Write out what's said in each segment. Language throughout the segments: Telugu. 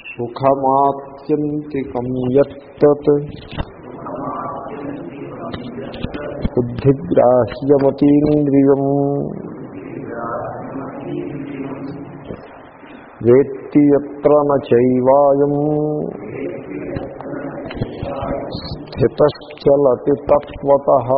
సుఖమాత్యంతికం యత్తత్ బుద్ధిగ్రాహ్యమతీంద్రియం వేత్తి యత్ర న చైవాయం స్థితశ్చలతి తత్వతః.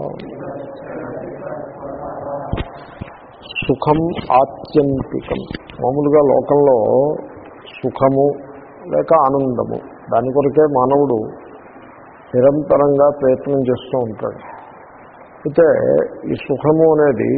సుఖం ఆత్యంతికం. మామూలుగా లోకంలో సుఖము లేక ఆనందము దాని కొరకే మానవుడు నిరంతరంగా ప్రయత్నం చేస్తూ ఉంటాడు. అయితే ఈ సుఖము అనేది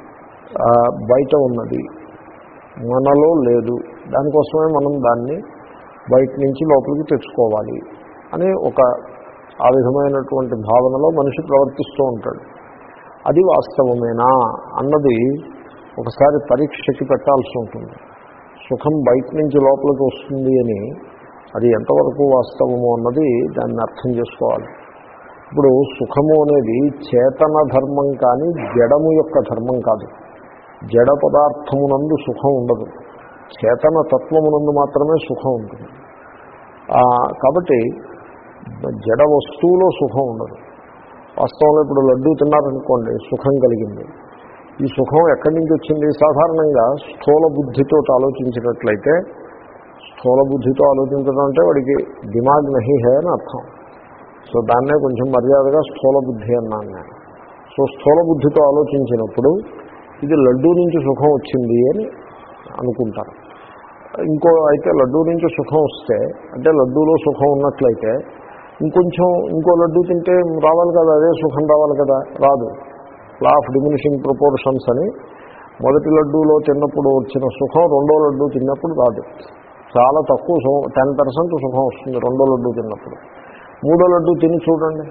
బయట ఉన్నది, మనలో లేదు. దానికోసమే మనం దాన్ని బయట నుంచి లోపలికి తెచ్చుకోవాలి అని ఆ విధమైనటువంటి భావనలో మనిషి ప్రవర్తిస్తూ ఉంటాడు. అది వాస్తవమేనా అన్నది ఒకసారి పరీక్షకి పెట్టాల్సి ఉంటుంది. సుఖం బయట నుంచి లోపలికి వస్తుంది అని అది ఎంతవరకు వాస్తవము అన్నది దాన్ని అర్థం చేసుకోవాలి. ఇప్పుడు సుఖము అనేది చేతన ధర్మం కానీ జడము యొక్క ధర్మం కాదు. జడ పదార్థమునందు సుఖం ఉండదు, చేతన తత్వమునందు మాత్రమే సుఖం ఉంటుంది. కాబట్టి జడ వస్తువులో సుఖం ఉండదు. వాస్తవంలో ఇప్పుడు లడ్డూ తిన్నారనుకోండి, సుఖం కలిగింది. ఈ సుఖం ఎక్కడి నుంచి వచ్చింది? సాధారణంగా స్థూల బుద్ధితో ఆలోచించినట్లయితే, స్థూల బుద్ధితో ఆలోచించడం అంటే వాడికి దిమాగ్ నహీ హే అని అర్థం. సో దాన్నే కొంచెం మర్యాదగా స్థూల బుద్ధి అన్నాను నేను. సో స్థూల బుద్ధితో ఆలోచించినప్పుడు ఇది లడ్డూ నుంచి సుఖం వచ్చింది అని అనుకుంటారు. అయితే లడ్డూ నుంచి సుఖం వస్తే, అంటే లడ్డూలో సుఖం ఉన్నట్లయితే ఇంకో లడ్డూ తింటే రావాలి కదా, అదే సుఖం రావాలి కదా, రాదు. లా ఆఫ్ డిమినిషింగ్ ప్రపోర్షన్స్ అని మొదటి లడ్డూలో తిన్నప్పుడు వచ్చిన సుఖం రెండో లడ్డూ తిన్నప్పుడు రాదు. చాలా తక్కువ 10% సుఖం వస్తుంది రెండో లడ్డూ తిన్నప్పుడు. మూడో లడ్డూ తిని చూడండి,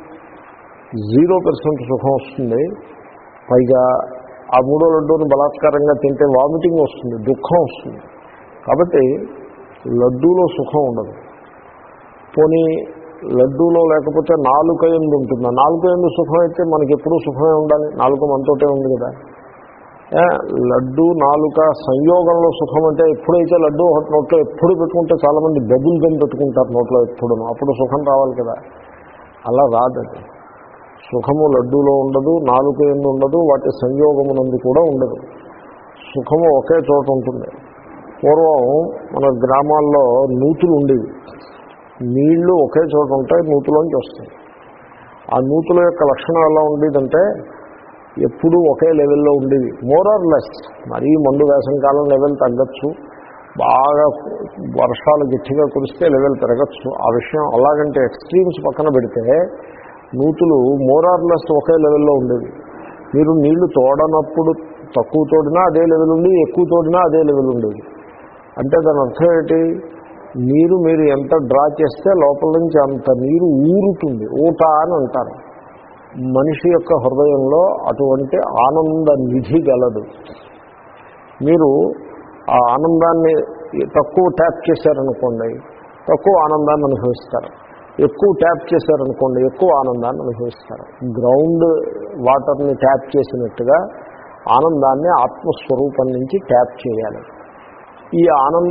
0% సుఖం వస్తుంది. పైగా ఆ మూడో లడ్డూని బలాత్కారంగా తింటే వామిటింగ్ వస్తుంది, దుఃఖం వస్తుంది. కాబట్టి లడ్డూలో సుఖం ఉండదు. పోనీ లడ్డూలో లేకపోతే నాలుక ఎందు ఉంటుంది. నాలుక ఎందు సుఖం అయితే మనకి ఎప్పుడూ సుఖమే ఉండాలి, నాలుక మనతోటే ఉంది కదా. లడ్డు నాలుక సంయోగంలో సుఖం అంటే ఎప్పుడైతే లడ్డు ఒకటి నోట్లో ఎప్పుడు పెట్టుకుంటే చాలామంది బబుల్ గమ్ పెట్టుకుంటారు నోట్లో ఎప్పుడును, అప్పుడు సుఖం రావాలి కదా. అలా రాదది. సుఖము లడ్డూలో ఉండదు, నాలుక ఎందు ఉండదు, వాటి సంయోగమునందు కూడా ఉండదు. సుఖము ఒకే చోట ఉంటుంది. పూర్వం మన గ్రామాల్లో నూతులు ఉండేవి. నీళ్లు ఒకే చోట ఉంటాయి, నూతులోంచి వస్తాయి. ఆ నూతుల యొక్క లక్షణం ఎలా ఉండేదంటే ఎప్పుడూ ఒకే లెవెల్లో ఉండేది, మోర్ ఆర్ లెస్. మరీ మండు వేసంకాలం లెవెల్ తగ్గచ్చు, బాగా వర్షాలు గట్టిగా కురిస్తే లెవెల్ పెరగచ్చు. ఆ విషయం అలాగంటే ఎక్స్ట్రీమ్స్ పక్కన పెడితే నూతులు మోర్ ఆర్ లెస్ ఒకే లెవెల్లో ఉండేవి. మీరు నీళ్లు తోడనప్పుడు తక్కువ తోడినా అదే లెవెల్ ఉంది, ఎక్కువ తోడినా అదే లెవెల్ ఉండేది. అంటే దాని అర్థం ఏంటి? మీరు ఎంత డ్రా చేస్తే లోపల నుంచి అంత నీరు ఊరుతుంది, ఊట అని అంటారు. మనిషి యొక్క హృదయంలో అటువంటి ఆనంద నిధి గలదు. మీరు ఆ ఆనందాన్ని తక్కువ ట్యాప్ చేశారనుకోండి, తక్కువ ఆనందాన్ని అనుభవిస్తారు. ఎక్కువ ట్యాప్ చేశారనుకోండి, ఎక్కువ ఆనందాన్ని అనుభవిస్తారు. గ్రౌండ్ వాటర్ని ట్యాప్ చేసినట్టుగా ఆనందాన్ని ఆత్మస్వరూపం నుంచి ట్యాప్ చేయాలి. ఈ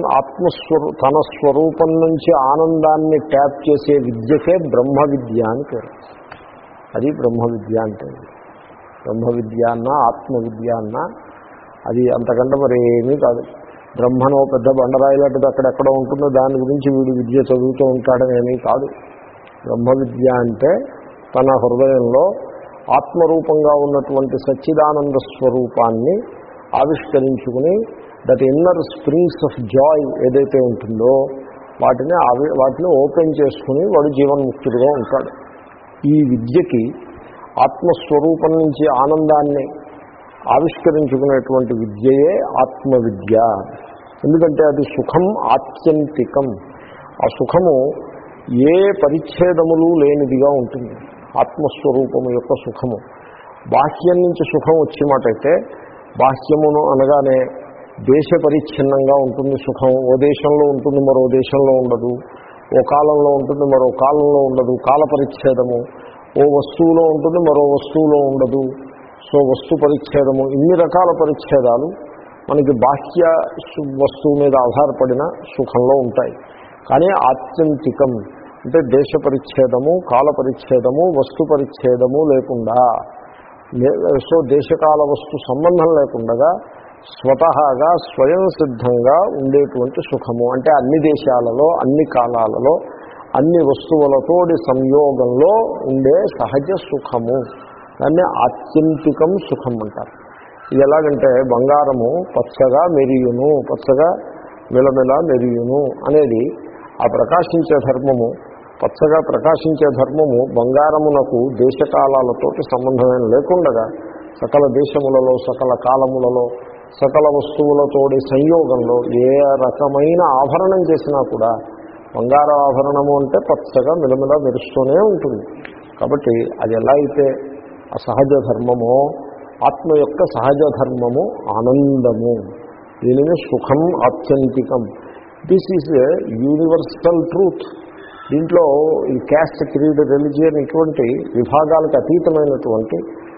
తన స్వరూపం నుంచి ఆనందాన్ని ట్యాప్ చేసే విద్యకే బ్రహ్మ విద్య అని పేరు. అది బ్రహ్మ విద్య అంటే. బ్రహ్మ విద్య అన్నా ఆత్మవిద్య అన్నా అది అంతకంటే మరి ఏమీ కాదు. బ్రహ్మనో పెద్ద బండరాయి లాంటిది అక్కడెక్కడో ఉంటుందో దాని గురించి వీడు విద్య చదువుతూ ఉంటాడని ఏమీ కాదు. బ్రహ్మ విద్య అంటే తన హృదయంలో ఆత్మరూపంగా ఉన్నటువంటి సచ్చిదానంద స్వరూపాన్ని ఆవిష్కరించుకుని that inner springs of joy ఏదైతే ఉంటుందో వాటిని ఓపెన్ చేసుకుని వాడు జీవన్ముక్తుడిగా ఉంటాడు. ఈ విద్యకి ఆత్మస్వరూపం నుంచి ఆనందాన్ని ఆవిష్కరించుకునేటువంటి విద్యయే ఆత్మవిద్య. ఎందుకంటే అది సుఖం ఆత్యంతికం. ఆ సుఖము ఏ పరిచ్ఛేదములు లేనిదిగా ఉంటుంది. ఆత్మస్వరూపము యొక్క సుఖము. బాహ్యం నుంచి సుఖం వచ్చే మాట అయితే, బాహ్యమును అనగానే దేశ పరిచ్ఛిన్నంగా ఉంటుంది సుఖం. ఓ దేశంలో ఉంటుంది, మరో దేశంలో ఉండదు. ఓ కాలంలో ఉంటుంది, మరో కాలంలో ఉండదు. కాల పరిచ్ఛేదము. ఓ వస్తువులో ఉంటుంది, మరో వస్తువులో ఉండదు. సో వస్తు పరిచ్ఛేదము. ఇన్ని రకాల పరిచ్ఛేదాలు మనకి బాహ్య వస్తువు మీద ఆధారపడిన సుఖంలో ఉంటాయి. కానీ ఆత్యంతికం అంటే దేశ పరిచ్ఛేదము, కాల పరిచ్ఛేదము, వస్తు పరిచ్ఛేదము లేకుండా, సో దేశకాల వస్తు సంబంధం లేకుండా స్వతహాగా స్వయం సిద్ధంగా ఉండేటువంటి సుఖము. అంటే అన్ని దేశాలలో, అన్ని కాలాలలో, అన్ని వస్తువులతోటి సంయోగంలో ఉండే సహజ సుఖము. దాన్ని ఆత్యంతికం సుఖం అంటారు. ఇది ఎలాగంటే బంగారము పచ్చగా మెరియును, పచ్చగా మిలమిల మెరియును అనేది ఆ ప్రకాశించే ధర్మము, పచ్చగా ప్రకాశించే ధర్మము బంగారమునకు దేశకాలాలతోటి సంబంధమైన లేకుండా సకల దేశములలో, సకల కాలములలో, సకల వస్తువులతోటి సంయోగంలో ఏ రకమైన ఆభరణం చేసినా కూడా బంగార ఆభరణము అంటే పచ్చగా మిలమిల మెరుస్తూనే ఉంటుంది. కాబట్టి అది ఎలా అయితే ఆ సహజ ధర్మమో, ఆత్మ యొక్క సహజ ధర్మము ఆనందము, దీనిని సుఖం ఆత్యంతికం. This is a universal truth. దీంట్లో ఈ క్యాస్ట్, క్రీడ్, రిలిజియన్ ఇటువంటి విభాగాలకు అతీతమైనటువంటి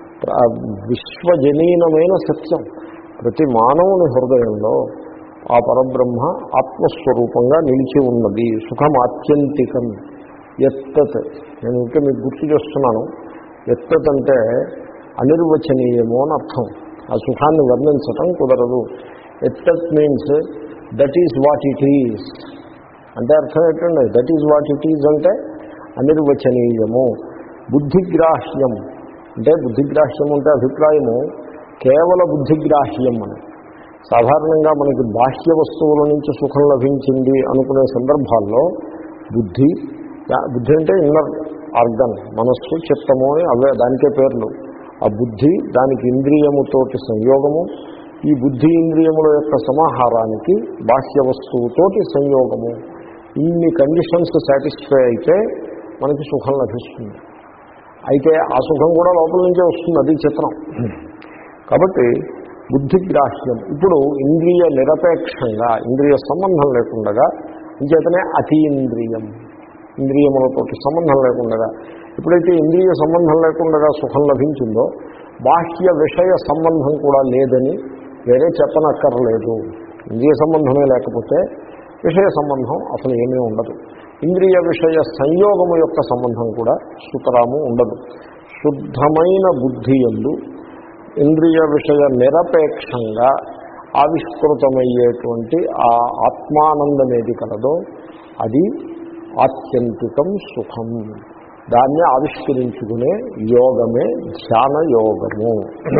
విశ్వజనీనమైన సత్యం. ప్రతి మానవుని హృదయంలో ఆ పరబ్రహ్మ ఆత్మస్వరూపంగా నిలిచి ఉన్నది. సుఖం ఆత్యంతికం. ఎత్తత్, నేను ఇంకా మీకు గుర్తు చేస్తున్నాను, ఎత్తత్ అంటే అనిర్వచనీయము అని అర్థం. ఆ సుఖాన్ని వర్ణించటం కుదరదు. ఎత్తత్ means that is what it is అంటే అర్థం ఏంటండి? That is what it is అంటే అనిర్వచనీయము. బుద్ధిగ్రాహ్యం అంటే, బుద్ధిగ్రాహ్యం అంటే అభిప్రాయము కేవల బుద్ధిగ్రాహ్యం అని. సాధారణంగా మనకి బాహ్య వస్తువుల నుంచి సుఖం లభించింది అనుకునే సందర్భాల్లో బుద్ధి అంటే ఇన్నర్ ఆర్గన్, మనస్సు, చిత్తము అని అవే దానికే పేర్లు. ఆ బుద్ధి, దానికి ఇంద్రియముతోటి సంయోగము, ఈ బుద్ధి ఇంద్రియముల యొక్క సమాహారానికి బాహ్య వస్తువుతోటి సంయోగము, ఇన్ని కండిషన్స్ సాటిస్ఫై అయితే మనకి సుఖం లభిస్తుంది. అయితే ఆ సుఖం కూడా లోపల నుంచే వస్తుంది, అది చిత్రం. కాబట్టి బుద్ధిగ్రాహ్యం. ఇప్పుడు ఇంద్రియ నిరపేక్షంగా, ఇంద్రియ సంబంధం లేకుండా, ఇంచేతనే అతీంద్రియం, ఇంద్రియములతోటి సంబంధం లేకుండా. ఎప్పుడైతే ఇంద్రియ సంబంధం లేకుండా సుఖం లభించిందో బాహ్య విషయ సంబంధం కూడా లేదని వేరే చెప్పనక్కర్లేదు. ఇంద్రియ సంబంధమే లేకపోతే విషయ సంబంధం అసలు ఏమీ ఉండదు. ఇంద్రియ విషయ సంయోగము యొక్క సంబంధం కూడా సుతరాము ఉండదు. శుద్ధమైన బుద్ధి యందు ఇంద్రియ విషయ నిరపేక్షంగా ఆవిష్కృతమయ్యేటువంటి ఆ ఆత్మానందమేది కలదో అది ఆత్యంతికం సుఖం. దాన్ని ఆవిష్కరించుకునే యోగమే ధ్యాన యోగము.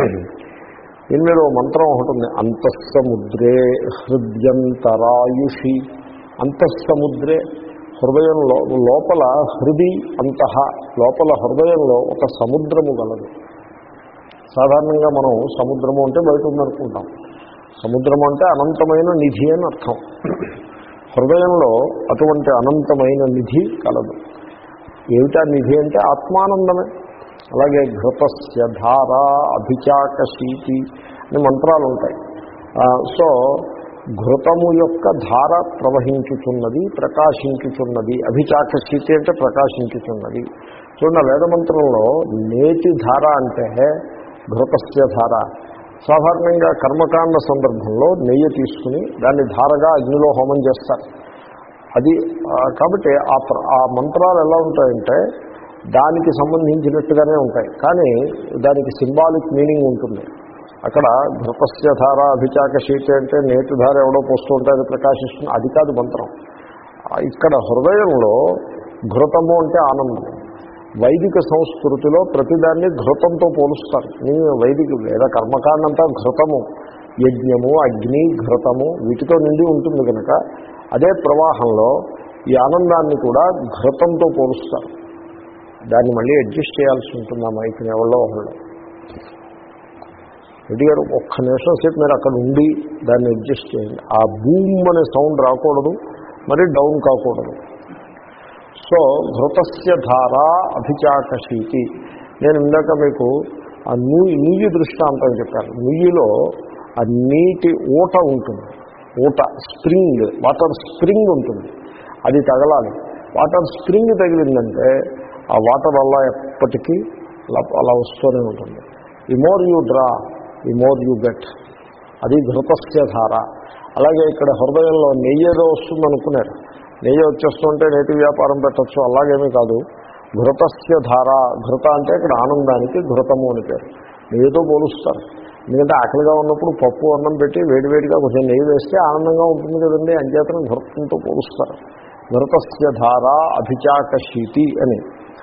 దీని మీద మంత్రం ఒకటి ఉంది, అంతఃసముద్రే హృద్యంతరాయుషి. అంతఃసముద్రే, హృదయంలో లోపల, హృది అంతః, లోపల హృదయంలో ఒక సముద్రము గలదు. సాధారణంగా మనం సముద్రము అంటే బయట ఉందనుకుంటాం. సముద్రము అంటే అనంతమైన నిధి అని అర్థం. హృదయంలో అటువంటి అనంతమైన నిధి కలదు. ఏమిటా నిధి అంటే ఆత్మానందమే. అలాగే ఘృతస్య ధార అభిచాకశీతి అని మంత్రాలు ఉంటాయి. సో ఘృతము యొక్క ధార ప్రవహించుచున్నది, ప్రకాశించుచున్నది. అభిచాకశీతి అంటే ప్రకాశించుచున్నది. చూడండి, వేదమంత్రంలో నేతి ధార అంటే ఘృతస్య ధార. సాధారణంగా కర్మకాండ సందర్భంలో నెయ్యి తీసుకుని దాన్ని ధారగా అగ్నిలో హోమం చేస్తారు. అది కాబట్టి ఆ మంత్రాలు ఎలా ఉంటాయంటే దానికి సంబంధించినట్టుగానే ఉంటాయి, కానీ దానికి సింబాలిక్ మీనింగ్ ఉంటుంది. అక్కడ ఘృతస్య ధార అభిచాకశీతి అంటే నేతి ధార ఎవడో పోస్తూ ఉంటే అది ప్రకాశిస్తుంది, అది కాదు మంత్రం. ఇక్కడ హృదయంలో ఘృతము అంటే ఆనందం. వైదిక సంస్కృతిలో ప్రతిదాన్ని ఘృతంతో పోలుస్తారు. వైదిక వేద కర్మకాండ అంతా ఘృతము, యజ్ఞము, అగ్ని, ఘృతము వీటితో నిండి ఉంటుంది కనుక అదే ప్రవాహంలో ఈ ఆనందాన్ని కూడా ఘృతంతో పోలుస్తారు. దాన్ని మళ్ళీ అడ్జస్ట్ చేయాల్సి ఉంటుంది ఆ మైక్ని ఎవరో ఒకళ్ళు. రెడ్డి గారు ఒక్క నిమిషం సేపు మీరు అక్కడ ఉండి దాన్ని అడ్జస్ట్ చేయండి. ఆ బూమ్ అనే సౌండ్ రాకూడదు, మరి డౌన్ కాకూడదు. సో ఘృతస్య ధార అభిచాకశీతి. నేను ఇందాక మీకు ఆ నుయ్యి దృష్టాంతం చెప్పాను. నుయ్యిలో ఆ నీటి ఊట ఉంటుంది, ఊట స్ప్రింగ్, వాటర్ స్ప్రింగ్ ఉంటుంది. అది తగలాలి. వాటర్ స్ప్రింగ్ తగిలిందంటే ఆ వాటర్ అలా ఎప్పటికీ అలా వస్తూనే ఉంటుంది. The more you draw, the more you get. అది ఘృతస్య ధార. అలాగే ఇక్కడ హృదయంలో నెయ్యి ఏదో వస్తుందనుకున్నారు, నెయ్యి వచ్చేస్తుంటే నేతి వ్యాపారం పెట్టచ్చు, అలాగేమీ కాదు. ఘృతస్య ధార, ఘృత అంటే ఇక్కడ ఆనందానికి ఘృతము అని పేరు. నెయ్యితో పోలుస్తారు. ఎందుకంటే ఆకలిగా ఉన్నప్పుడు పప్పు అన్నం పెట్టి వేడివేడిగా కొంచెం నెయ్యి వేస్తే ఆనందంగా ఉంటుంది కదండి, అంచేతను ఘృతంతో పోలుస్తారు. ఘృతస్య ధార అభిచాకశీతి అని.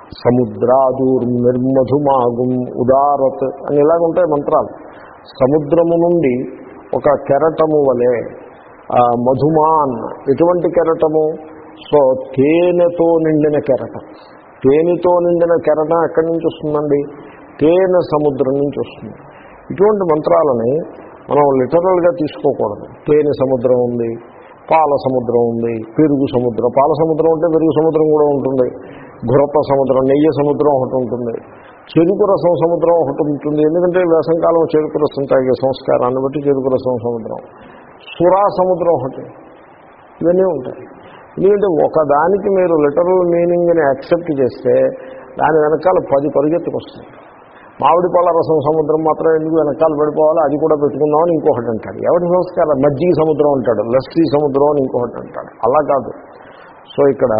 సముద్రాదూర్మిర్మధుమాగుం ఉదారత్ అని ఇలాగుంటాయి మంత్రాలు. సముద్రము నుండి ఒక కెరటము వలె, మధుమాన్ ఎటువంటి కెరటము, సో తేనెతో నిండిన కెరటం. తేనెతో నిండిన కెరటం ఎక్కడి నుంచి వస్తుందండి? తేనె సముద్రం నుంచి వస్తుంది. ఇటువంటి మంత్రాలని మనం లిటరల్గా తీసుకోకూడదు. తేనె సముద్రం ఉంది, పాల సముద్రం ఉంది, పెరుగు సముద్రం. పాల సముద్రం అంటే పెరుగు సముద్రం కూడా ఉంటుంది. ఘృత సముద్రం, నెయ్యి సముద్రం ఒకటి ఉంటుంది. చెరుకు రసం సముద్రం ఒకటి ఉంటుంది. ఎందుకంటే వేసంకాలం చెరుకు రసం తాగే సంస్కారాన్ని బట్టి చెరుకు రసం సముద్రం. సురా సముద్రం ఒకటి. ఇవన్నీ ఉంటాయి. ఎందుకంటే ఒకదానికి మీరు లిటరల్ మీనింగ్ని యాక్సెప్ట్ చేస్తే దాని వెనకాల 10 పరిగెత్తుకొస్తాయి. మామిడి పళ్ళ రసం సముద్రం మాత్రం ఎందుకు వెనకాల పడిపోవాలి, అది కూడా పెట్టుకుందామని ఇంకొకటి అంటాడు. ఎవరి సంస్కారం? మజ్జిగ సముద్రం అంటాడు, లస్సీ సముద్రం అని ఇంకొకటి అంటాడు. అలా కాదు. సో ఇక్కడ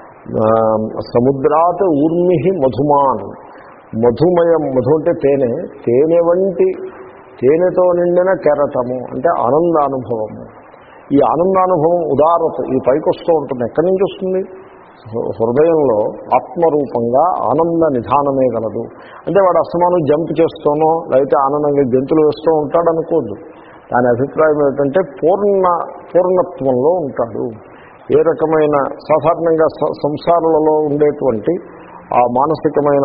సముద్రాత్ ఊర్మి మధుమాన్, మధుమయం, మధు అంటే తేనె, తేనె వంటి తేనెతో నిండిన కెరటము అంటే ఆనందానుభవము. ఈ ఆనందానుభవం ఉదారత ఈ పైకి వస్తూ ఉంటుంది. ఎక్కడి నుంచి వస్తుంది? హృదయంలో ఆత్మరూపంగా ఆనంద నిధానమే గలదు. అంటే వాడు అస్తమానం జంప్ చేస్తూనో లేకపోతే ఆనందంగా గెంతులు వేస్తూ ఉంటాడు అనుకోద్దు. దాని అభిప్రాయం ఏంటంటే పూర్ణత్వంలో ఉంటాడు. ఏ రకమైన సాధారణంగా సంసారాలలో ఉండేటువంటి ఆ మానసికమైన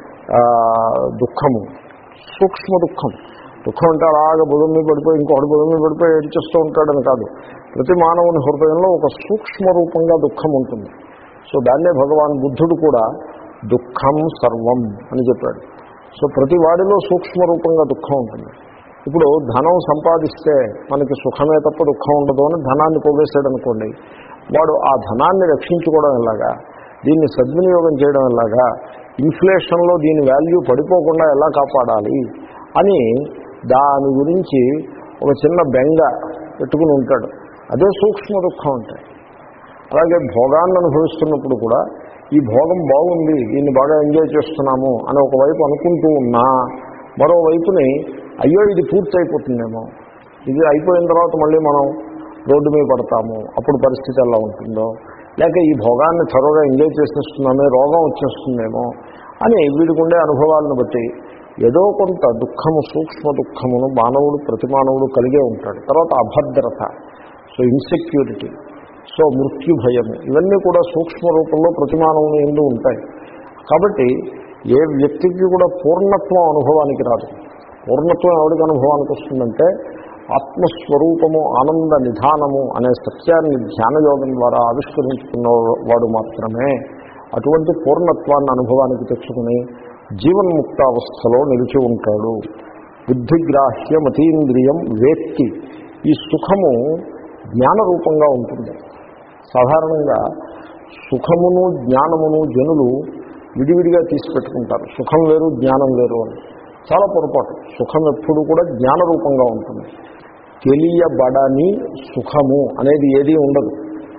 దుఃఖము, సూక్ష్మ దుఃఖం, దుఃఖం అంటే అలాగా బుధం మీద పడిపోయి ఇంకొకటి బుధం మీద పడిపోయి ఏడ్చేస్తూ ఉంటాడని కాదు. ప్రతి మానవుని హృదయంలో ఒక సూక్ష్మ రూపంగా దుఃఖం ఉంటుంది. సో దాన్నే భగవాన్ బుద్ధుడు కూడా దుఃఖం సర్వం అని చెప్పాడు. సో ప్రతి వాడిలో సూక్ష్మ రూపంగా దుఃఖం ఉంటుంది. ఇప్పుడు ధనం సంపాదిస్తే మనకి సుఖమే తప్ప దుఃఖం ఉండదు అని ధనాన్ని పోగేసాడు అనుకోండి, వాడు ఆ ధనాన్ని రక్షించుకోవడం ఎలాగా, దీన్ని సద్వినియోగం చేయడం ఎలాగా, ఇన్ఫ్లేషన్లో దీని వాల్యూ పడిపోకుండా ఎలా కాపాడాలి అని దాని గురించి ఒక చిన్న బెంగ పెట్టుకుని ఉంటాడు. అదే సూక్ష్మ దుఃఖం అంటే. అలాగే భోగాన్ని అనుభవిస్తున్నప్పుడు కూడా ఈ భోగం బాగుంది, దీన్ని బాగా ఎంజాయ్ చేస్తున్నాము అని ఒకవైపు అనుకుంటూ ఉన్నా మరోవైపుని అయ్యో ఇది పూర్తి అయిపోతుందేమో, ఇది అయిపోయిన తర్వాత మళ్ళీ మనం రోడ్డు మీద పడతాము, అప్పుడు పరిస్థితి ఎలా ఉంటుందో, లేక ఈ భోగాన్ని త్వరగా ఎంజాయ్ చేసేస్తున్నామే రోగం వచ్చేస్తుందేమో అని వీడికుండే అనుభవాలను బట్టి ఏదో కొంత దుఃఖము, సూక్ష్మ దుఃఖమును మానవుడు ప్రతి మానవుడు కలిగే ఉంటాడు. తర్వాత అభద్రత, సో ఇన్సెక్యూరిటీ, సో మృత్యు భయము, ఇవన్నీ కూడా సూక్ష్మ రూపంలో ప్రతి మానవుని ఎందు ఉంటాయి. కాబట్టి ఏ వ్యక్తికి కూడా పూర్ణత్వం అనుభవానికి రాదు. పూర్ణత్వం ఎవరికి అనుభవానికి వస్తుందంటే ఆత్మస్వరూపము ఆనంద నిధానము అనే సత్యాన్ని ధ్యానయోగం ద్వారా ఆవిష్కరించుకున్న వాడు మాత్రమే అటువంటి పూర్ణత్వాన్ని అనుభవానికి తెచ్చుకుని జీవన్ముక్తావస్థలో నిలిచి ఉంటాడు. బుద్ధిగ్రాహ్యం అతీంద్రియం వేత్తి. ఈ సుఖము జ్ఞానరూపంగా ఉంటుంది. సాధారణంగా సుఖమును జ్ఞానమును జనులు విడివిడిగా తీసిపెట్టుకుంటారు. సుఖం వేరు జ్ఞానం వేరు అని. చాలా పొరపాటు. సుఖం ఎప్పుడు కూడా జ్ఞానరూపంగా ఉంటుంది. తెలియబడని సుఖము అనేది ఏదీ ఉండదు.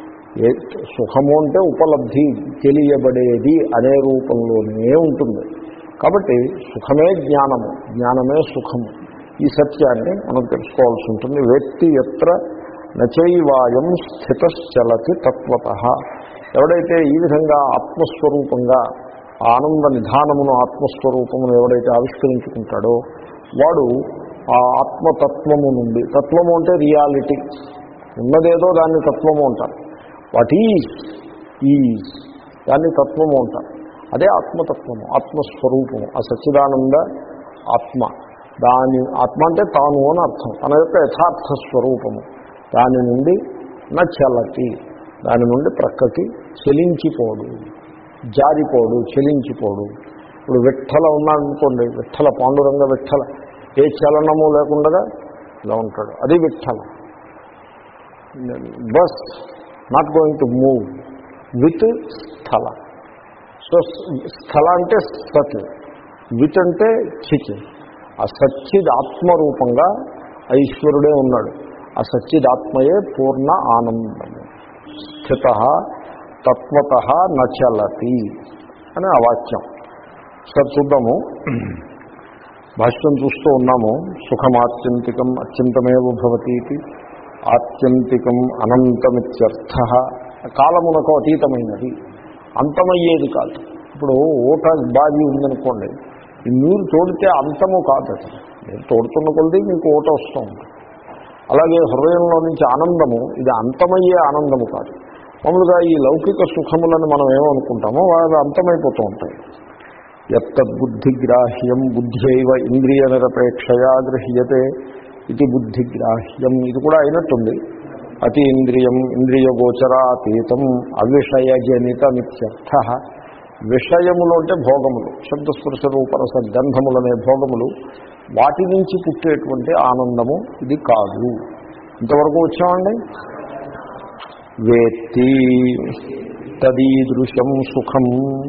సుఖము అంటే ఉపలబ్ధి, తెలియబడేది అనే రూపంలోనే ఉంటుంది. కాబట్టి సుఖమే జ్ఞానము, జ్ఞానమే సుఖము. ఈ సత్యాన్ని మనం తెలుసుకోవాల్సి ఉంటుంది. వ్యక్తి ఎత్ర నచైవాయం స్థితశ్చలతి తత్వతః. ఎవడైతే ఈ విధంగా ఆత్మస్వరూపంగా ఆనంద నిధానమును ఆత్మస్వరూపమును ఎవడైతే ఆవిష్కరించుకుంటాడో వాడు ఆ ఆత్మతత్వము నుండి, తత్వము అంటే రియాలిటీ, ఉన్నదేదో దాన్ని తత్వము అంటారు. వాట్ ఈజ్ దాన్ని తత్వము అంటారు. అదే ఆత్మతత్వము, ఆత్మస్వరూపము, ఆ సచ్చిదానంద ఆత్మ. దాని ఆత్మ అంటే తాను అని అర్థం. తన యొక్క యథార్థ స్వరూపము. దాని నుండి నచలతి, దాని నుండి ప్రక్కకి చెలించిపోడు, జారిపోడు, చెలించిపోడు. ఇప్పుడు విఠల ఉన్నాడనుకోండి, విఠల పాండురంగ విఠల, ఏ చలనము లేకుండా ఇలా ఉంటాడు, అది విఠల. Bus not going to move with స్థల. సో స్థల అంటే సత్, విత్ అంటే చిత్. ఆ సచ్చిదాత్మరూపంగా ఈశ్వరుడే ఉన్నాడు. ఆ సచ్చిదాత్మయే పూర్ణ ఆనందము. స్థిత తత్వతః నచలతి అని ఆ వాక్యం. సరే చూద్దాము. భాష్యం చూస్తూ ఉన్నాము. సుఖమాత్యంతికం అత్యంతమేవ భవతీతి, ఆత్యంతికం అనంతమిత్యర్థః. కాలమునకు అతీతమైనది, అంతమయ్యేది కాదు. ఇప్పుడు ఊట బావి ఉందనుకోండి, ఈ నీరు తోడితే అంతము కాదు. అది మీరు తోడుతున్న కొద్దీ మీకు ఊట వస్తూ ఉంటుంది. అలాగే హృదయంలో నుంచి ఆనందము, ఇది అంతమయ్యే ఆనందము కాదు. మామూలుగా ఈ లౌకిక సుఖములను మనం ఏమనుకుంటామో వాళ్ళు అంతమైపోతూ ఉంటాయి. యత్తద్బుద్ధిగ్రాహ్యం బుద్ధ్యైవ ఇంద్రియ నిరపేక్షయా గృహ్యతే ఇది బుద్ధిగ్రాహ్యం. ఇది కూడా అయినట్టుంది. అతి ఇంద్రియం ఇంద్రియగోచరాతీతం అవిషయజనితమిత్యర్థ. విషయములు అంటే భోగములు, శబ్దస్పర్శ రూపరస గంధములనే భోగములు, వాటి నుంచి పుట్టేటువంటి ఆనందము ఇది కాదు. ఇంతవరకు వచ్చామండి. వేత్తి తదీదృశం సుఖం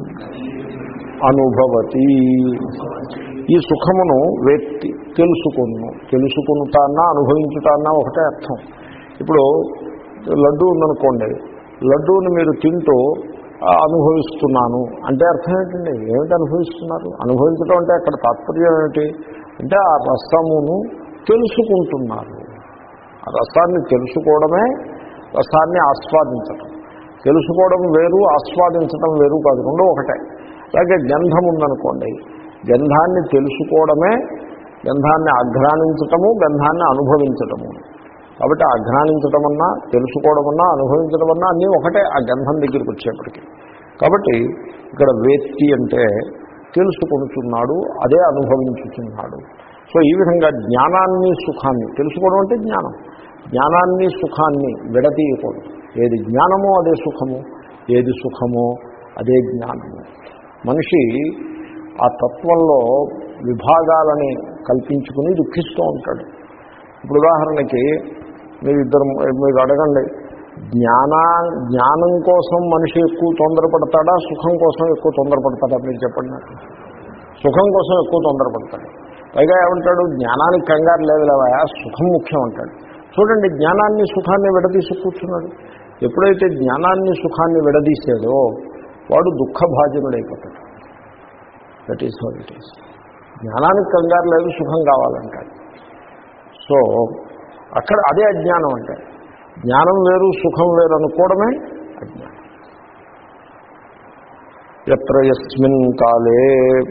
అనుభవతి. ఈ సుఖమును వేత్తి తెలుసుకుంటానా అనుభవించుతానా ఒకటే అర్థం. ఇప్పుడు లడ్డు ఉందనుకోండి, లడ్డూని మీరు తింటూ అనుభవిస్తున్నాను అంటే అర్థం ఏంటండి? ఏమిటి అనుభవిస్తున్నారు? అనుభవించడం అంటే అక్కడ తాత్పర్యం ఏమిటి అంటే ఆ రసమును తెలుసుకుంటున్నారు. ఆ రసాన్ని తెలుసుకోవడమే రసాన్ని ఆస్వాదించడం. తెలుసుకోవడం వేరు, ఆస్వాదించడం వేరు కాదు, రెండు ఒకటే. అలాగే గంధం ఉందనుకోండి, గంధాన్ని తెలుసుకోవడమే గంధాన్ని ఆఘ్రానించటము, గంధాన్ని అనుభవించటము. కాబట్టి ఆఘ్రానించడం అన్నా తెలుసుకోవడం అన్నా అనుభవించడం అన్నా అన్నీ ఒకటే ఆ గంధం దగ్గరికి వచ్చేప్పటికీ. కాబట్టి ఇక్కడ వేత్తి అంటే తెలుసుకొనుచున్నాడు, అదే అనుభవించుతున్నాడు. సో ఈ విధంగా జ్ఞానాన్ని సుఖాన్ని తెలుసుకోవడం అంటే జ్ఞానం, జ్ఞానాన్ని సుఖాన్ని విడతీయకూడదు. ఏది జ్ఞానమో అదే సుఖము, ఏది సుఖమో అదే జ్ఞానము. మనిషి ఆ తత్వంలో విభాగాలని కల్పించుకుని దుఃఖిస్తూ ఉంటాడు. ఇప్పుడు ఉదాహరణకి మీరు అడగండి, జ్ఞానం కోసం మనిషి ఎక్కువ తొందరపడతాడా, సుఖం కోసం ఎక్కువ తొందరపడతాడా? మీరు చెప్పండి నాకు. సుఖం కోసం ఎక్కువ తొందరపడతాడు. పైగా ఏమంటాడు, జ్ఞానానికి కంగారు లేదు లేవా, సుఖం ముఖ్యం అంటాడు. చూడండి, జ్ఞానాన్ని సుఖాన్ని విడదీసి కూర్చున్నాడు. ఎప్పుడైతే జ్ఞానాన్ని సుఖాన్ని విడదీసాడో వాడు దుఃఖభాజనుడైపోతాడు. That is how it is. జ్ఞానానికి కంగారు లేదు, సుఖం కావాలంటాడు. సో అక్కడ అదే అజ్ఞానం అంటే. జ్ఞానం వేరు సుఖం వేరు అనుకోవడమే అజ్ఞానం. ఎత్ర యస్మిన్ కాలే,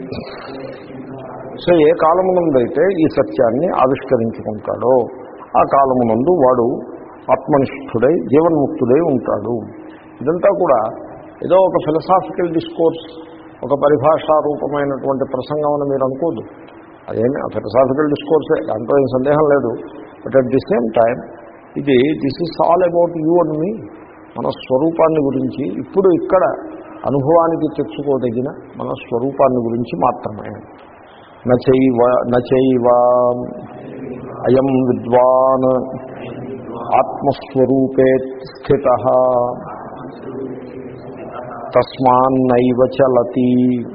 సో ఏ కాలమునందైతే ఈ సత్యాన్ని ఆవిష్కరించుకుంటాడో ఆ కాలమునందు వాడు ఆత్మనిష్ఠుడై జీవన్ముక్తుడై ఉంటాడు. ఇదంతా కూడా ఏదో ఒక ఫిలసాఫికల్ డిస్కోర్స్, ఒక పరిభాషారూపమైనటువంటి ప్రసంగం అని మీరు అనుకోదు. అదేమి ఫిలసాఫికల్ డిస్కోర్సే, దాంట్లో ఏం సందేహం లేదు. But at the same time this is all about you and me. మన స్వరూపాన్ని గురించి ఇప్పుడు ఇక్కడ అనుభవానికి తెచ్చుకోదగిన మన స్వరూపాన్ని గురించి మాత్రమే. నచైవ అయం విద్వాన్ ఆత్మస్వరూపే స్థితః తస్మాన్నైవ చలతి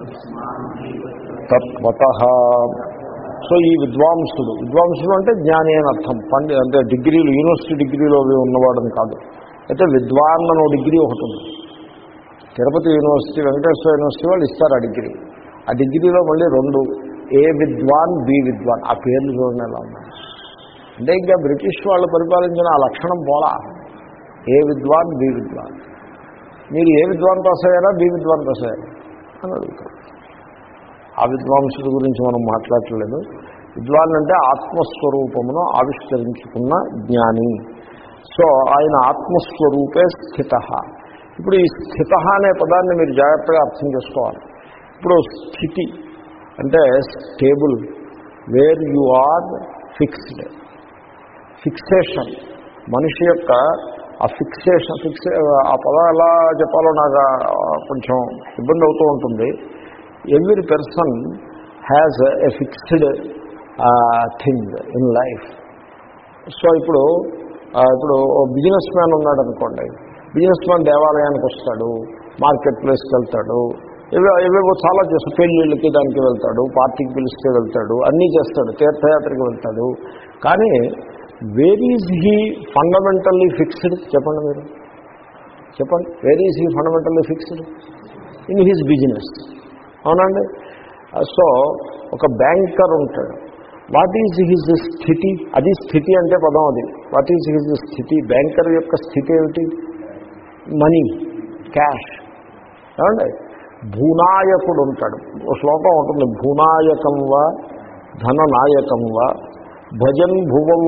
తత్వతః. సో ఈ విద్వాంసుడు అంటే జ్ఞాని అని అర్థం. అంటే డిగ్రీలు, యూనివర్సిటీ డిగ్రీలో ఉన్నవాడని కాదు. అయితే విద్వాన్ అనే డిగ్రీ ఒకటి ఉంది. తిరుపతి యూనివర్సిటీ, వెంకటేశ్వర యూనివర్సిటీ వాళ్ళు ఇస్తారు ఆ డిగ్రీ. ఆ డిగ్రీలో మళ్ళీ రెండు, ఏ విద్వాన్, బి విద్వాన్. ఆ పేర్లు చూడండి ఎలా ఉన్నాయి. అంటే ఇంకా బ్రిటిష్ వాళ్ళు పరిపాలించిన ఆ లక్షణం పోలా. ఏ విద్వాన్, బి విద్వాన్. మీరు ఏ విద్వాన్ పాస్ అయ్యారా, బి విద్వాన్ పాస్ అయ్యారా అని అడుగుతారు. ఆ విద్వాంసుడి గురించి మనం మాట్లాడలేదు. విద్వాన్ అంటే ఆత్మస్వరూపమును ఆవిష్కరించుకున్న జ్ఞాని. సో ఆయన ఆత్మస్వరూపే స్థిత. ఇప్పుడు ఈ స్థిత అనే పదాన్ని మీరు జాగ్రత్తగా అర్థం చేసుకోవాలి. ఇప్పుడు స్థితి అంటే stable, where you are fixed. Fixation, మనిషి యొక్క ఆ ఫిక్సేషన్, ఆ పదం ఎలా చెప్పాలో నాకు కొంచెం ఇబ్బంది అవుతూ ఉంటుంది. Every person has a fixed thing in life. So ఇప్పుడు బిజినెస్ మ్యాన్ ఉన్నాడు అనుకోండి. బిజినెస్ మ్యాన్ దేవాలయానికి వస్తాడు, మార్కెట్ ప్లేస్కి వెళ్తాడు, ఏవేవో చాలా చేస్తాడు, పెళ్ళిళ్ళకి దానికి వెళ్తాడు, పార్టీకి పిలిస్తే వెళ్తాడు, అన్నీ చేస్తాడు, తీర్థయాత్రకి వెళ్తాడు. కానీ where is he fundamentally fixed? చెప్పండి మీరు. చెప్పండి, where is he fundamentally fixed? In his business. అవునండి. సో ఒక బ్యాంకర్ ఉంటాడు. వాట్ ఈజ్ హిజ్ స్థితి? అది స్థితి అంటే పదం అది. వాట్ ఈజ్ హిజ్ స్థితి? బ్యాంకర్ యొక్క స్థితి ఏమిటి? Money, cash. ఏమండి, భూనాయకుడు ఉంటాడు. ఒక శ్లోకం ఉంటుంది, భూనాయకం వా ధననాయకం వా భజన్ భువం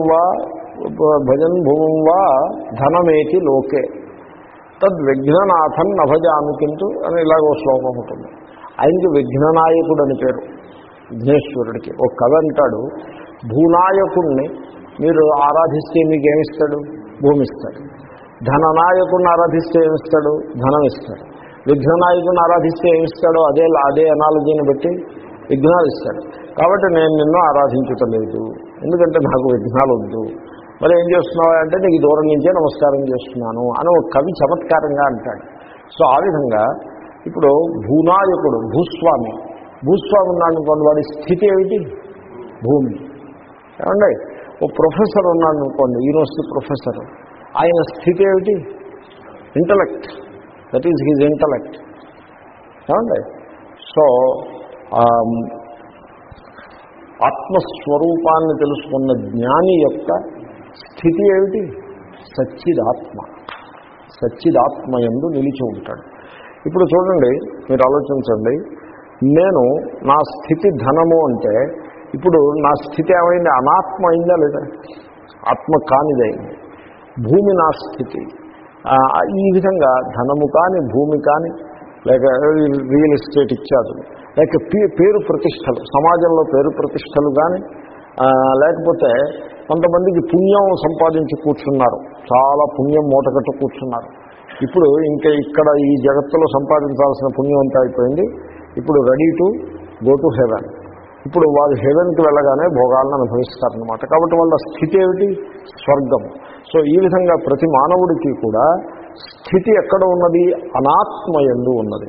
వా ధనమేతి లోకే తద్విఘ్ననాథన్ నభజామి కింటు అని ఇలాగ ఒక శ్లోకం ఉంటుంది. ఆయనకి విఘ్ననాయకుడు అని పేరు, విఘ్నేశ్వరుడికి. ఒక కథ అంటాడు, భూనాయకుడిని మీరు ఆరాధిస్తే మీకు ఏమిస్తాడు? భూమి ఇస్తాడు. ధననాయకుడిని ఆరాధిస్తే ఏమిస్తాడు? ధనం ఇస్తాడు. విఘ్ననాయకుడిని ఆరాధిస్తే ఏమిస్తాడో అదే అనాలజీని బట్టి విఘ్నాలు ఇస్తాడు. కాబట్టి నేను నిన్ను ఆరాధించటలేదు, ఎందుకంటే నాకు విఘ్నాలు వద్దు. మరి ఏం చేస్తున్నావు అంటే, నీకు దూరం నుంచే నమస్కారం చేస్తున్నాను అని ఒక కవి చమత్కారంగా అంటాడు. సో ఆ విధంగా ఇప్పుడు భూనాయకుడు, భూస్వామి ఉన్నాడు అనుకోండి, వాడి స్థితి ఏమిటి? భూమి. ఏమండి, ఓ ప్రొఫెసర్ ఉన్నాడు అనుకోండి, యూనివర్సిటీ ప్రొఫెసర్, ఆయన స్థితి ఏమిటి? Intellect. That is his intellect. ఏమండి, సో ఆత్మస్వరూపాన్ని తెలుసుకున్న జ్ఞాని యొక్క స్థితి ఏమిటి? సచ్చిదాత్మయందు నిలిచి ఉంటాడు. ఇప్పుడు చూడండి, మీరు ఆలోచించండి, నేను నా స్థితి ధనము అంటే ఇప్పుడు నా స్థితి ఏమైంది? అనాత్మ అయిందా లేదా? ఆత్మ కానిదైంది. భూమి నా స్థితి. ఈ విధంగా ధనము కానీ, భూమి కానీ, లేక రియల్ ఎస్టేట్ ఇత్యాదులు, లేక పేరు ప్రతిష్టలు, సమాజంలో పేరు ప్రతిష్టలు కానీ, లేకపోతే కొంతమందికి పుణ్యం సంపాదించి కూర్చున్నారు, చాలా పుణ్యం మూటకట్టు కూర్చున్నారు. ఇప్పుడు ఇంకా ఇక్కడ ఈ జగత్తులో సంపాదించాల్సిన పుణ్యం అంతా అయిపోయింది. ఇప్పుడు ready to go to heaven. ఇప్పుడు వారు హెవెన్కి వెళ్ళగానే భోగాలను అనుభవిస్తారనమాట. కాబట్టి వాళ్ళ స్థితి ఏమిటి? స్వర్గం. సో ఈ విధంగా ప్రతి మానవుడికి కూడా స్థితి ఎక్కడ ఉన్నది? అనాత్మయందు ఉన్నది.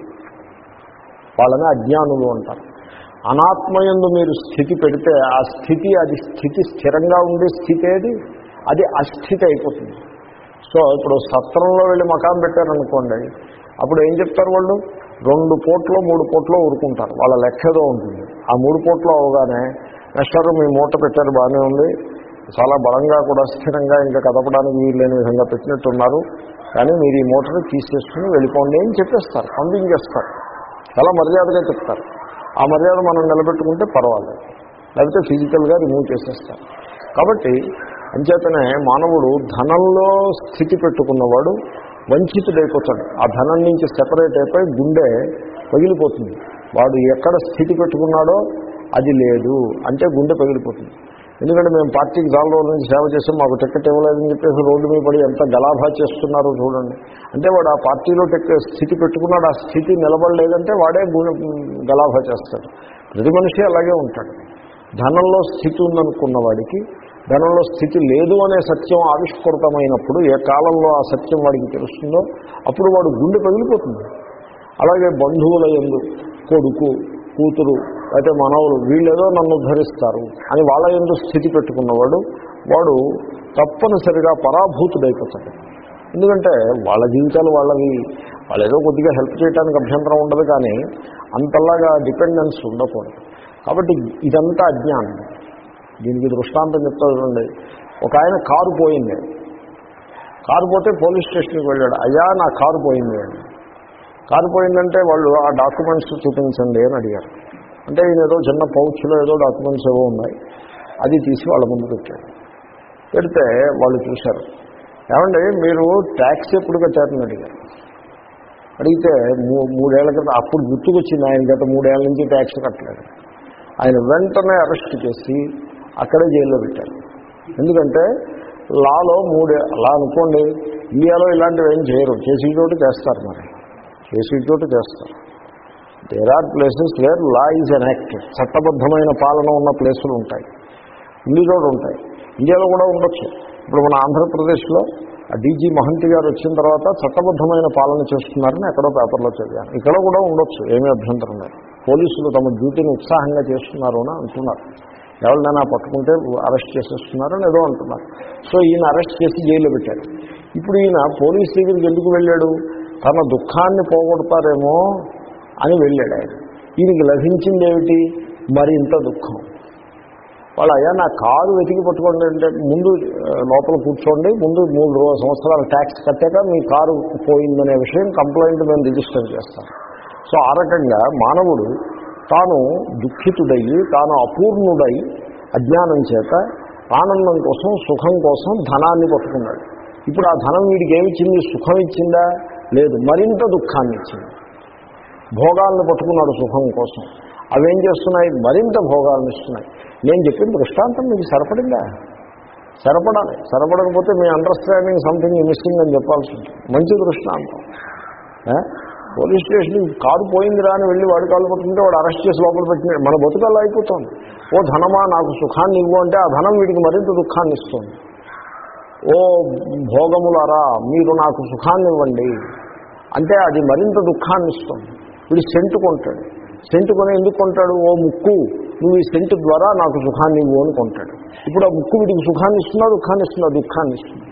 వాళ్ళని అజ్ఞానులు అంటారు. అనాత్మయందు మీరు స్థితి పెడితే ఆ స్థితి, అది స్థితి స్థిరంగా ఉండే స్థితి ఏది? అది అస్థితి అయిపోతుంది. సో ఇప్పుడు సత్రంలో వెళ్ళి మకాం పెట్టారనుకోండి, అప్పుడు ఏం చెప్తారు వాళ్ళు? 2 పూట్లో 3 పూట్లో ఊరుకుంటారు, వాళ్ళ లెక్క ఏదో ఉంటుంది. ఆ 3 పూట్లో అవగానే, నెక్స్ట్ మీ మూట పెట్టారు, బాగానే ఉంది, చాలా బలంగా కూడా స్థిరంగా ఇంకా కదపడానికి వీలు లేని విధంగా పెట్టినట్టున్నారు, కానీ మీరు ఈ మూటను తీసేసుకుని వెళ్ళిపోండి అని చెప్పేస్తారు, పంపించేస్తారు. చాలా మర్యాదగా చెప్తారు. ఆ మర్యాద మనం నిలబెట్టుకుంటే పర్వాలేదు, లేకపోతే ఫిజికల్గా రిమూవ్ చేసేస్తారు. కాబట్టి అంచేతనే మానవుడు ధనంలో స్థితి పెట్టుకున్నవాడు వంచితుడైపోతాడు. ఆ ధనం నుంచి సెపరేట్ అయిపోయి గుండె పగిలిపోతుంది. వాడు ఎక్కడ స్థితి పెట్టుకున్నాడో అది లేదు అంటే గుండె పగిలిపోతుంది. ఎందుకంటే మేము పార్టీకి చాలా రోజుల నుంచి సేవ చేసాం, మాకు టికెట్ ఇవ్వలేదని చెప్పేసి రోడ్డు మీద పడి ఎంత గలాభా చేస్తున్నారో చూడండి. అంటే వాడు ఆ పార్టీలో స్థితి పెట్టుకున్నాడు, ఆ స్థితి నిలబడలేదంటే వాడే గలాభా చేస్తాడు. ప్రతి మనిషి అలాగే ఉంటాడు. ధనంలో స్థితి ఉందనుకున్న వాడికి ధనంలో స్థితి లేదు అనే సత్యం ఆవిష్కృతమైనప్పుడు, ఏ కాలంలో ఆ సత్యం వాడికి తెలుస్తుందో అప్పుడు వాడు గుండె పగిలిపోతుంది. అలాగే బంధువుల యందు కొడుకు, కూతురు, అయితే మనవులు, వీళ్ళేదో నన్ను ఉద్ధరిస్తారు అని వాళ్ళ యందు స్థితి పెట్టుకున్నవాడు వాడు తప్పనిసరిగా పరాభూతుడైపోతాడు. ఎందుకంటే వాళ్ళ జీవితాలు వాళ్ళవి, వాళ్ళు ఏదో కొద్దిగా హెల్ప్ చేయడానికి అభ్యంతరం ఉండదు, కానీ అంతలాగా డిపెండెన్స్ ఉండకూడదు. కాబట్టి ఇదంతా అజ్ఞానం. దీనికి దృష్టాంతం చెప్తా చూడండి. ఒక ఆయన కారు పోయింది, కారు పోతే పోలీస్ స్టేషన్కి వెళ్ళాడు, అయ్యా నా కారు పోయింది అని. కారు పోయిందంటే వాళ్ళు ఆ డాక్యుమెంట్స్ చూపించండి అని అడిగారు. అంటే ఈయన ఏదో చిన్న పౌచ్లో ఏదో డాక్యుమెంట్స్ ఏవో ఉన్నాయి, అది తీసి వాళ్ళ ముందు పెట్టాడు. పెడితే వాళ్ళు చూశారు. ఏమండి మీరు ట్యాక్స్ ఎప్పుడు కట్టారని అడిగారు. అడిగితే 3 ఏళ్ల క్రితం, అప్పుడు గుర్తుకొచ్చింది ఆయన గత 3 ఏళ్ల నుంచి ట్యాక్స్ కట్టలేదు. ఆయన వెంటనే అరెస్ట్ చేసి అక్కడే జైల్లో పెట్టారు. ఎందుకంటే లాలో 3 అలా అనుకోండి, ఇండియాలో ఇలాంటివి ఏం చేయరు, చేసేటోటి చేస్తారు. మరి చేసేటోటి చేస్తారు. There are places where law is enacted. చట్టబద్ధమైన పాలన ఉన్న ప్లేసులు ఉంటాయి, ఇండియాలో ఉంటాయి, ఇండియాలో కూడా ఉండొచ్చు. ఇప్పుడు మన ఆంధ్రప్రదేశ్లో డీజీ మహంతి గారు వచ్చిన తర్వాత చట్టబద్ధమైన పాలన చేస్తున్నారని ఎక్కడో పేపర్లో చదివాను. ఇక్కడ కూడా ఉండొచ్చు, ఏమీ అభ్యంతరం లేదు. పోలీసులు తమ డ్యూటీని ఉత్సాహంగా చేస్తున్నారు అని అంటున్నారు. ఎవరినైనా పట్టుకుంటే అరెస్ట్ చేసేస్తున్నారని ఏదో అంటున్నారు. సో ఈయన అరెస్ట్ చేసి జైల్లో పెట్టారు. ఇప్పుడు ఈయన పోలీస్ దగ్గరికి ఎందుకు వెళ్ళాడు? తన దుఃఖాన్ని పోగొడతారేమో అని వెళ్ళాడు ఆయన. ఈయనకి లభించింది ఏమిటి? మరింత దుఃఖం. వాళ్ళు అయ్యా నా కారు వెతికి పట్టుకోండి అంటే, ముందు లోపల కూర్చోండి, ముందు 3 సంవత్సరాల ట్యాక్స్ కట్టాక మీ కారు పోయిందనే విషయం కంప్లైంట్ మేము రిజిస్టర్ చేస్తాం. సో ఆ రకంగా మానవుడు తాను దుఃఖితుడయ్యి, తాను అపూర్ణుడై అజ్ఞానం చేత ఆనందం కోసం, సుఖం కోసం ధనాన్ని పట్టుకున్నాడు. ఇప్పుడు ఆ ధనం వీడికి ఏమిచ్చింది? సుఖం ఇచ్చిందా? లేదు, మరింత దుఃఖాన్ని ఇచ్చింది. భోగాలను పట్టుకున్నాడు సుఖం కోసం, అవేం చేస్తున్నాయి? మరింత భోగాలను ఇస్తున్నాయి. నేను చెప్పిన దృష్టాంతం మీకు సరిపడిందా? సరిపడాలి. సరిపడకపోతే మీ అండర్స్టాండింగ్ సంథింగ్ మిస్సింగ్ అని చెప్పాల్సి ఉంటుంది. మంచి దృష్టాంతం. పోలీస్ స్టేషన్ కారు పోయిందిరా అని వెళ్ళి వాడి కాళ్ళు పట్టుకుంటే వాడు అరెస్ట్ చేసి లోపల పెట్టిన మన బతుకల్లా అయిపోతుంది. ఓ ధనమా నాకు సుఖాన్ని ఇవ్వు అంటే ఆ ధనం వీడికి మరింత దుఃఖాన్ని ఇస్తుంది. ఓ భోగములారా మీరు నాకు సుఖాన్ని ఇవ్వండి అంటే అది మరింత దుఃఖాన్ని ఇస్తుంది. వీడు సెంటు కొంటాడు. సెంటు కొని ఎందుకు కొంటాడు? ఓ ముక్కు, నువ్వు ఈ సెంటు ద్వారా నాకు సుఖాన్ని ఇవ్వు అని కొంటాడు. ఇప్పుడు ఆ ముక్కు వీడికి సుఖాన్ని ఇస్తున్నా, దుఃఖాన్ని ఇస్తున్నా? దుఃఖాన్ని ఇస్తుంది.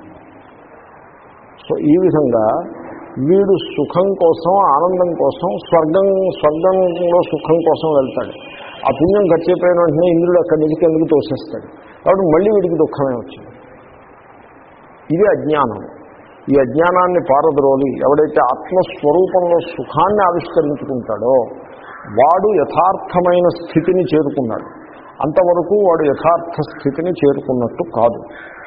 సో ఈ విధంగా వీడు సుఖం కోసం, ఆనందం కోసం, స్వర్గంలో సుఖం కోసం వెళ్తాడు. ఆ పుణ్యం ఖర్చు అయిపోయిన వెంటనే ఇంద్రుడు అక్కడి నుంచి ఎందుకు తోసేస్తాడు. కాబట్టి మళ్ళీ వీడికి దుఃఖమే వచ్చింది. ఇది అజ్ఞానం. ఈ అజ్ఞానాన్ని పారద్రోలి ఎవడైతే ఆత్మస్వరూపంలో సుఖాన్ని ఆవిష్కరించుకుంటాడో వాడు యథార్థమైన స్థితిని చేరుకున్నాడు. అంతవరకు వాడు యథార్థ స్థితిని చేరుకున్నట్టు కాదు.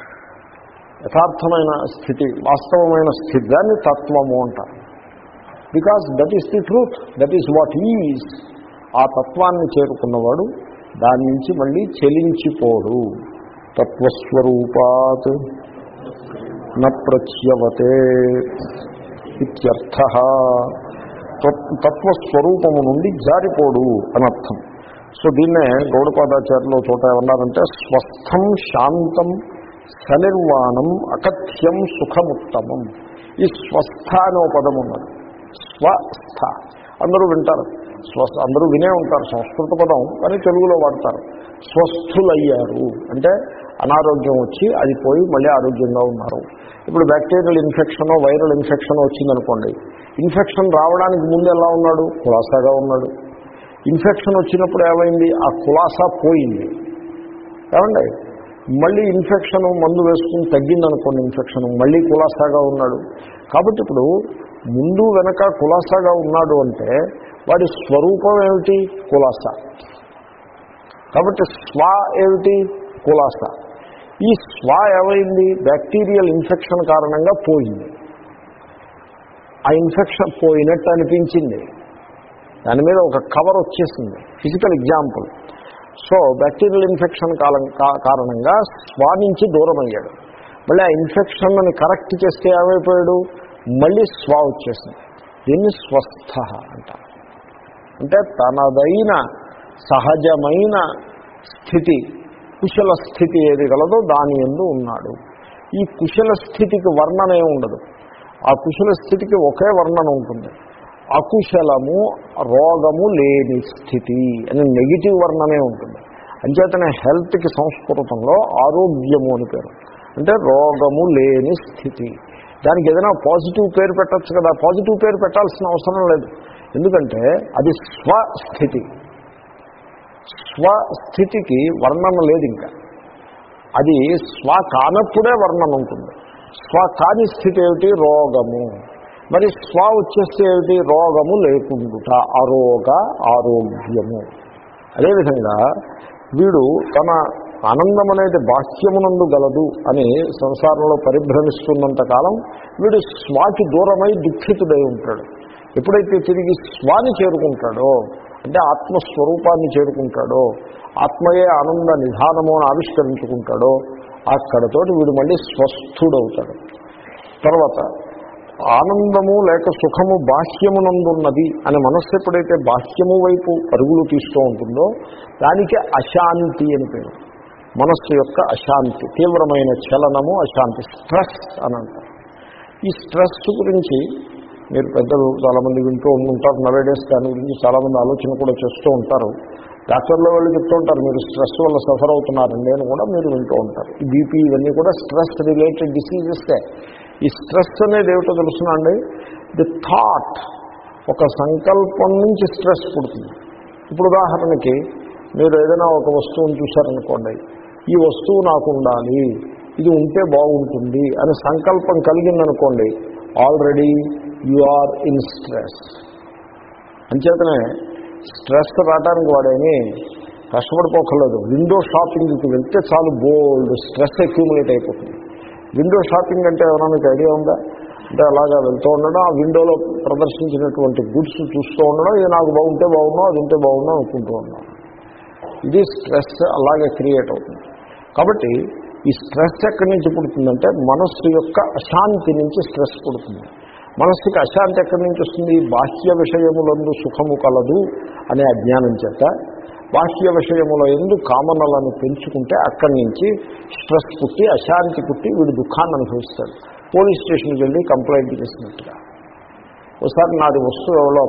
యథార్థమైన స్థితి, వాస్తవమైన స్థితి, దాన్ని తత్వము అంటారు. Because that is the truth, that is what is. ఆ తత్వాన్ని చేరుకున్నవాడు దాని నుంచి మళ్ళీ చెలించిపోడు. తత్వస్వరూపాత్ న ప్రచ్యవతే ఇత్యర్థః. తత్వస్వరూపము నుండి జారిపోడు అనర్థం. సో దీన్నే గౌడపాదాచార్యులు చోట ఏమన్నారంటే స్వస్థం శాంతం సనిర్వాణం అకథ్యం సుఖముత్తమం. ఈ స్వస్థ అనే పదం ఉన్నది. స్వస్థ అందరూ వింటారు, అందరూ వినే ఉంటారు సంస్కృత పదం, కానీ తెలుగులో వాడతారు. స్వస్థులయ్యారు అంటే అనారోగ్యం వచ్చి అది పోయి మళ్ళీ ఆరోగ్యంగా ఉన్నారు. ఇప్పుడు బ్యాక్టీరియల్ ఇన్ఫెక్షన్, వైరల్ ఇన్ఫెక్షన్ వచ్చిందనుకోండి, ఇన్ఫెక్షన్ రావడానికి ముందు ఎలా ఉన్నాడు? కులాసాగా ఉన్నాడు. ఇన్ఫెక్షన్ వచ్చినప్పుడు ఏమైంది? ఆ కులాసా పోయింది. ఏమండి మళ్ళీ ఇన్ఫెక్షన్ మందు వేసుకుని తగ్గిందనుకోండి, ఇన్ఫెక్షన్ మళ్ళీ కులాసాగా ఉన్నాడు. కాబట్టి ఇప్పుడు ముందు వెనక కులాసాగా ఉన్నాడు అంటే వాడి స్వరూపం ఏమిటి? కులాస. కాబట్టి స్వ ఏమిటి? కులాస. ఈ స్వ ఏమైంది? బ్యాక్టీరియల్ ఇన్ఫెక్షన్ కారణంగా పోయింది. ఆ ఇన్ఫెక్షన్ పోయినట్టు అనిపించింది, దాని మీద ఒక కవర్ వచ్చేసింది, physical example. So bacterial infection కారణంగా స్వ నుంచి దూరం అయ్యాడు. మళ్ళీ ఆ ఇన్ఫెక్షన్ని కరెక్ట్ చేస్తే ఏమైపోయాడు? మళ్ళీ స్వ వచ్చేసింది. దీన్ని స్వస్థ అంటారు. అంటే తనదైన సహజమైన స్థితి, కుశల స్థితి ఏది గలదో దాని యందు ఉన్నాడు. ఈ కుశల స్థితికి వర్ణనే ఉండదు. ఆ కుశల స్థితికి ఒకే వర్ణన ఉంటుంది. అకుశలము, రోగము లేని స్థితి అని నెగిటివ్ వర్ణనే ఉంటుంది. అంచేతనే హెల్త్కి సంస్కృతంలో ఆరోగ్యము అని పేరు. అంటే రోగము లేని స్థితి. దానికి ఏదైనా పాజిటివ్ పేరు పెట్టచ్చు కదా. పాజిటివ్ పేరు పెట్టాల్సిన అవసరం లేదు, ఎందుకంటే అది స్వస్థితి. స్వస్థితికి వర్ణన లేదు. ఇంకా అది స్వ కానప్పుడే వర్ణన ఉంటుంది. స్వ కాని స్థితి ఏమిటి? రోగము. మరి స్వ వచ్చేస్తే ఏమిటి? రోగము లేకుండుట, అరోగ ఆరోగ్యము. అదేవిధంగా వీడు తన ఆనందం అనేది బాహ్యమునందు గలదు అని సంసారంలో పరిభ్రమిస్తున్నంత కాలం వీడు స్వాకి దూరమై దుఃఖితుడై ఉంటాడు. ఎప్పుడైతే తిరిగి స్వాని చేరుకుంటాడో, అంటే ఆత్మస్వరూపాన్ని చేరుకుంటాడో, ఆత్మయే ఆనంద నిధానము అని ఆవిష్కరించుకుంటాడో, అక్కడతోటి వీడు మళ్ళీ స్వస్థుడవుతాడు. తర్వాత ఆనందము లేక సుఖము బాహ్యమునందున్నది అనే మనస్సు ఎప్పుడైతే బాహ్యము వైపు పరుగులు తీస్తూ ఉంటుందో దానికి అశాంతి అని పేరు. మనస్సు యొక్క అశాంతి, తీవ్రమైన చలనము అశాంతి, స్ట్రెస్ అని అంటారు. ఈ స్ట్రెస్ గురించి మీరు పెద్దలు చాలామంది వింటూ ఉంటారు. నవేడేస్ దాని గురించి చాలామంది ఆలోచన కూడా చేస్తూ ఉంటారు. డాక్టర్లో వాళ్ళు చెప్తూ ఉంటారు మీరు స్ట్రెస్ వల్ల సఫర్ అవుతున్నారండి అని కూడా మీరు వింటూ ఉంటారు. ఈ బీపీ ఇవన్నీ కూడా స్ట్రెస్ రిలేటెడ్ డిసీజెస్ే. ఈ స్ట్రెస్ అనేది ఏమిటో తెలుసునండి, ది థాట్, ఒక సంకల్పం నుంచి స్ట్రెస్ పుడుతుంది. ఇప్పుడు ఉదాహరణకి మీరు ఏదైనా ఒక వస్తువును చూశారనుకోండి, ఈ వస్తువు నాకు ఉండాలి, ఇది ఉంటే బాగుంటుంది అని సంకల్పం కలిగిందనుకోండి, already you are in stress. అంచేతనే స్ట్రెస్ రావడానికి వాడేమి కష్టపడిపోకర్లేదు. విండో షాపింగ్కి వెళ్తే చాలు బోల్డ్ స్ట్రెస్ అక్యూములేట్ అయిపోతుంది. విండో షాపింగ్ అంటే ఏమైనా మీకు ఐడియా ఉందా? అంటే అలాగా వెళ్తూ ఉండడం, ఆ విండోలో ప్రదర్శించినటువంటి గుడ్స్ చూస్తూ ఉండడం, ఇది నాకు బాగుంటే బాగున్నాం, అది ఉంటే బాగున్నాం అనుకుంటూ ఉన్నాం. ఇది స్ట్రెస్ అలాగే క్రియేట్ అవుతుంది. కాబట్టి ఈ స్ట్రెస్ ఎక్కడి నుంచి పుడుతుందంటే మనస్సు యొక్క అశాంతి నుంచి స్ట్రెస్ పుడుతుంది. మనస్సుకి అశాంతి ఎక్కడి నుంచి వస్తుంది? బాహ్య విషయములందు సుఖము కలదు అనే అజ్ఞానం చేత బాహ్య విషయముల ఎందు కామనలను పెంచుకుంటే అక్కడి నుంచి స్ట్రెస్ పుట్టి అశాంతి పుట్టి వీడు దుఃఖాన్ని అనుభవిస్తాడు. పోలీస్ స్టేషన్కి వెళ్ళి కంప్లైంట్ చేసినట్టుగా. ఒకసారి నాది వస్తువు ఎవరో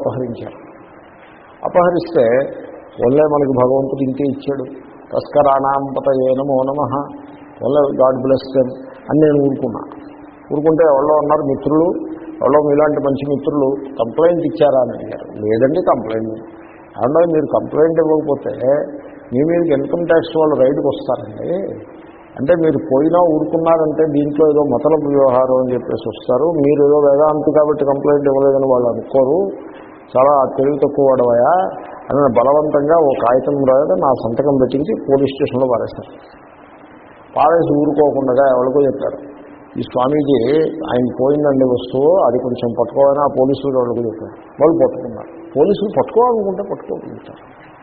అపహరిస్తే వల్లే మనకి భగవంతుడు ఇంకే ఇచ్చాడు, తస్కరాణాం పతయే నమో నమః, వల్లే గాడ్ బ్లెస్ దెమ్ అని నేను ఊరుకుంటే ఎవరో ఉన్నారు మిత్రులు, ఎవరో మీలాంటి మంచి మిత్రులు కంప్లైంట్ ఇచ్చారా అని అడిగారు. లేదండి కంప్లైంట్. అంటే మీరు కంప్లైంట్ ఇవ్వకపోతే మీ మీదకి ఇన్కమ్ ట్యాక్స్ వాళ్ళు రైడ్కి వస్తారండి. అంటే మీరు పోయినా ఊరుకున్నారంటే దీంట్లో ఏదో మతలబు వ్యవహారం అని చెప్పేసి వస్తారు. మీరు ఏదో వేదాంతి కాబట్టి కంప్లైంట్ ఇవ్వలేదని వాళ్ళు అనుకోరు, చాలా తెలివి తక్కువ వాడవయా అని బలవంతంగా ఒక కాగితం రాయడం నా సంతకం పెట్టించి పోలీస్ స్టేషన్లో పారేశారు. పారేసి ఊరుకోకుండా ఎవరికో చెప్పారు, ఈ స్వామీజీ ఆయన పోయిందండి వస్తువు, అది కొంచెం పట్టుకోవాలని ఆ పోలీసులు వాళ్ళకు చెప్పారు. వాళ్ళు పట్టుకున్నారు. పోలీసులు పట్టుకోవాలనుకుంటే పట్టుకోగలుగుతారు.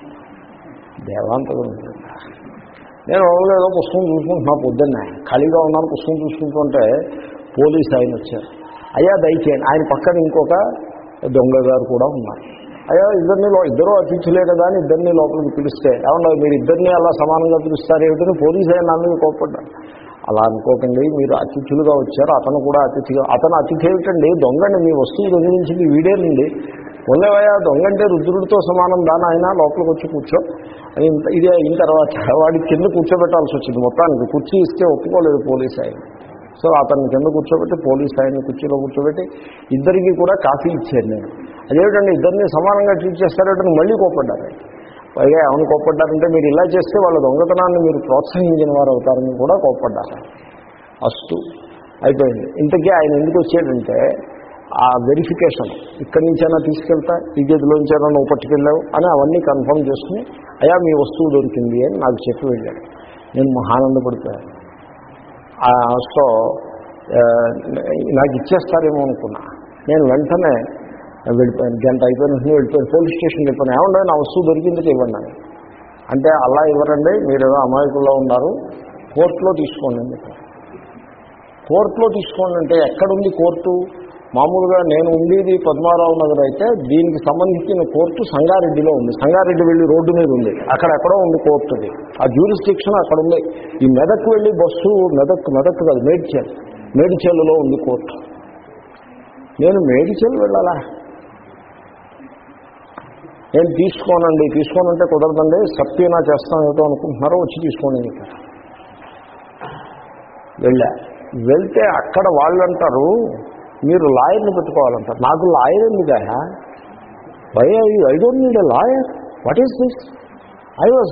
దేవాంతగా ఉంటుంది. నేను ఏదో పుస్తకం చూసుకుంటున్నా, పొద్దున్నే ఖాళీగా ఉన్నాను, పుస్తకం చూసుకుంటుంటే పోలీసు ఆయన వచ్చారు. అయ్యా దయచేయండి. ఆయన పక్కన ఇంకొక దొంగ గారు కూడా ఉన్నారు. అయ్యా ఇద్దరు అతిథులే కదా అని ఇద్దరిని లోపలికి పిలిస్తే, ఏమన్నా మీరు ఇద్దరిని అలా సమానంగా పిలుస్తారు ఏమిటని పోలీసు ఆయన నా మీద కోప్పడ్డారు. అలా అనుకోకండి, మీరు అతిథులుగా వచ్చారు, అతను కూడా అతిథిగా. అతను అతిథి ఏమిటండి, దొంగండి, మీ వస్తువు దొంగిలించింది వీడేనండి. ఉండేవయ్యా దొంగంటే రుద్రుడితో సమానం దాని ఆయన లోపలికి వచ్చి కూర్చో అని ఇది అయిన తర్వాత వాడి కింద కూర్చోబెట్టాల్సి వచ్చింది. మొత్తానికి కుర్చీ ఇస్తే ఒప్పుకోలేదు పోలీసు ఆయన. సో అతన్ని కింద కూర్చోబెట్టి పోలీసు ఆయన్ని కుర్చీలో కూర్చోబెట్టి ఇద్దరికి కూడా కాఫీ ఇచ్చాను నేను. అదేమిటండి ఇద్దరిని సమానంగా ట్రీట్ చేస్తారంటే మళ్ళీ కోప్పడ్డారు. పైగా ఏమైనా కోప్పడ్డారంటే మీరు ఇలా చేస్తే వాళ్ళ దొంగతనాన్ని మీరు ప్రోత్సహించిన వారు అవుతారని కూడా కోప్పడ్డారు. అస్తు అయిపోయింది. ఇంతకీ ఆయన ఎందుకు వచ్చాడంటే ఆ వెరిఫికేషన్, ఇక్కడి నుంచైనా తీసుకెళ్తా, ఈ గదిలోంచైనా నువ్వు పట్టుకెళ్ళావు అని అవన్నీ కన్ఫర్మ్ చేసుకుని అయ్యా మీ వస్తువు దొరికింది అని నాకు చెప్పి వెళ్ళాడు. నేను మహానందపడిపోయాను. సో నాకు ఇచ్చేస్తారేమో అనుకున్నా. నేను వెంటనే వెళ్ళిపోయాను. గంట అయిపోయిన వెళ్ళిపోయాను. పోలీస్ స్టేషన్కి వెళ్ళిపోయాను. ఏమంటే నా వస్తువు దొరికింది ఇవ్వండి అని. అంటే అలా ఇవ్వరండి, మీరేదో అమాయకుల్లో ఉన్నారు, కోర్టులో తీసుకోండి అని చెప్పారు. కోర్టులో తీసుకోండి అంటే ఎక్కడుంది కోర్టు? మామూలుగా నేను ఉండేది పద్మారావు నగర్ అయితే దీనికి సంబంధించిన కోర్టు సంగారెడ్డిలో ఉంది. సంగారెడ్డి వెళ్ళి రోడ్డు మీద ఉంది, అక్కడెక్కడో ఉంది కోర్టుది. ఆ జ్యూరిస్డిక్షన్ అక్కడ ఉంది. ఈ మెదక్ వెళ్ళి బస్సు మెదక్ కాదు మేడిచేలులో ఉంది కోర్టు. నేను మేడిచేలు వెళ్ళాలా? నేను తీసుకోనంటే కుదరదండి, సబ్పీనా చేస్తాను ఏదో అనుకుంటున్నారో వచ్చి తీసుకోండి అని చెప్పారు. వెళ్తే అక్కడ వాళ్ళు అంటారు మీరు లాయర్ని పెట్టుకోవాలంటారు. నాకు లాయర్ ఎందుగా? I don't need a lawyer. What is this? I was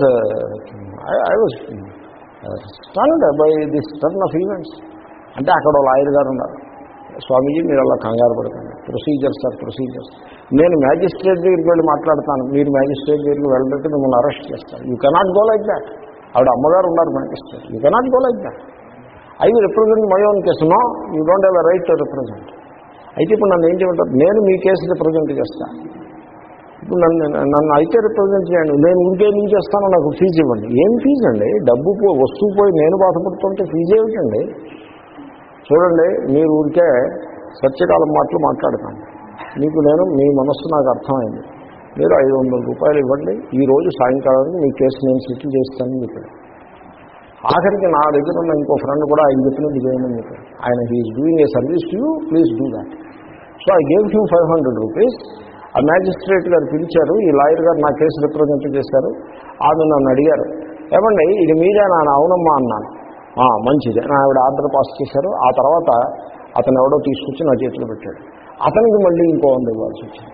stunned by this turn of events. అంటే అక్కడ లాయర్ గారు ఉన్నారు. స్వామీజీ మీరు అలా కంగారు పడకండి, ప్రొసీజర్స్ ఆర్ ప్రొసీజర్స్. నేను మ్యాజిస్ట్రేట్ దగ్గరికి వెళ్ళి మాట్లాడతాను, మీరు మ్యాజిస్ట్రేట్ దగ్గరికి వెళ్ళబెట్టి మిమ్మల్ని అరెస్ట్ చేస్తాను. You cannot go like that. ఆవిడ అమ్మగారు ఉన్నారు magistrate. You cannot go like that. I will represent my own case. No, you don't have a right to represent. అయితే ఇప్పుడు నన్ను ఏం చేయమంటారు? నేను మీ కేసు రిప్రజెంట్ చేస్తాను. ఇప్పుడు నన్ను అయితే రిప్రజెంట్ చేయండి. నేను ఊరికే ఏం చేస్తానో నాకు ఫీజు ఇవ్వండి. ఏం ఫీజు అండి? వస్తువు పోయి నేను బాధపడుతుంటే ఫీజు ఏమిటండి? చూడండి, మీరు ఊరికే సత్యకాలం మాటలు మాట్లాడతాను. మీ మనస్సు నాకు అర్థమైంది. మీరు 500 రూపాయలు ఇవ్వండి, ఈరోజు సాయంకాలానికి మీ కేసు నేను సెటిల్ చేస్తానని చెప్పాడు. ఆఖరికి నా దగ్గర ఉన్న ఇంకో ఫ్రెండ్ కూడా ఆయన చెప్పినట్టు చేయమని చెప్పాడు. ఆయన he's doing a service to you, please do that. So I gave him 500 rupees. ఆ మ్యాజిస్ట్రేట్ గారు పిలిచారు, ఈ లాయర్ గారు నా కేసు రిప్రజెంట్ చేశారు. ఆమె నన్ను అడిగారు, ఏమండి ఇది మీరే? అవునమ్మా అన్నాను. మంచిదే. ఆవిడ ఆర్డర్ పాస్ చేశారు. ఆ తర్వాత అతను ఎవడో తీసుకొచ్చి నా చేతిలో పెట్టాడు. అతనికి మళ్ళీ ఇంకో 100 ఇవ్వాల్సి వచ్చింది.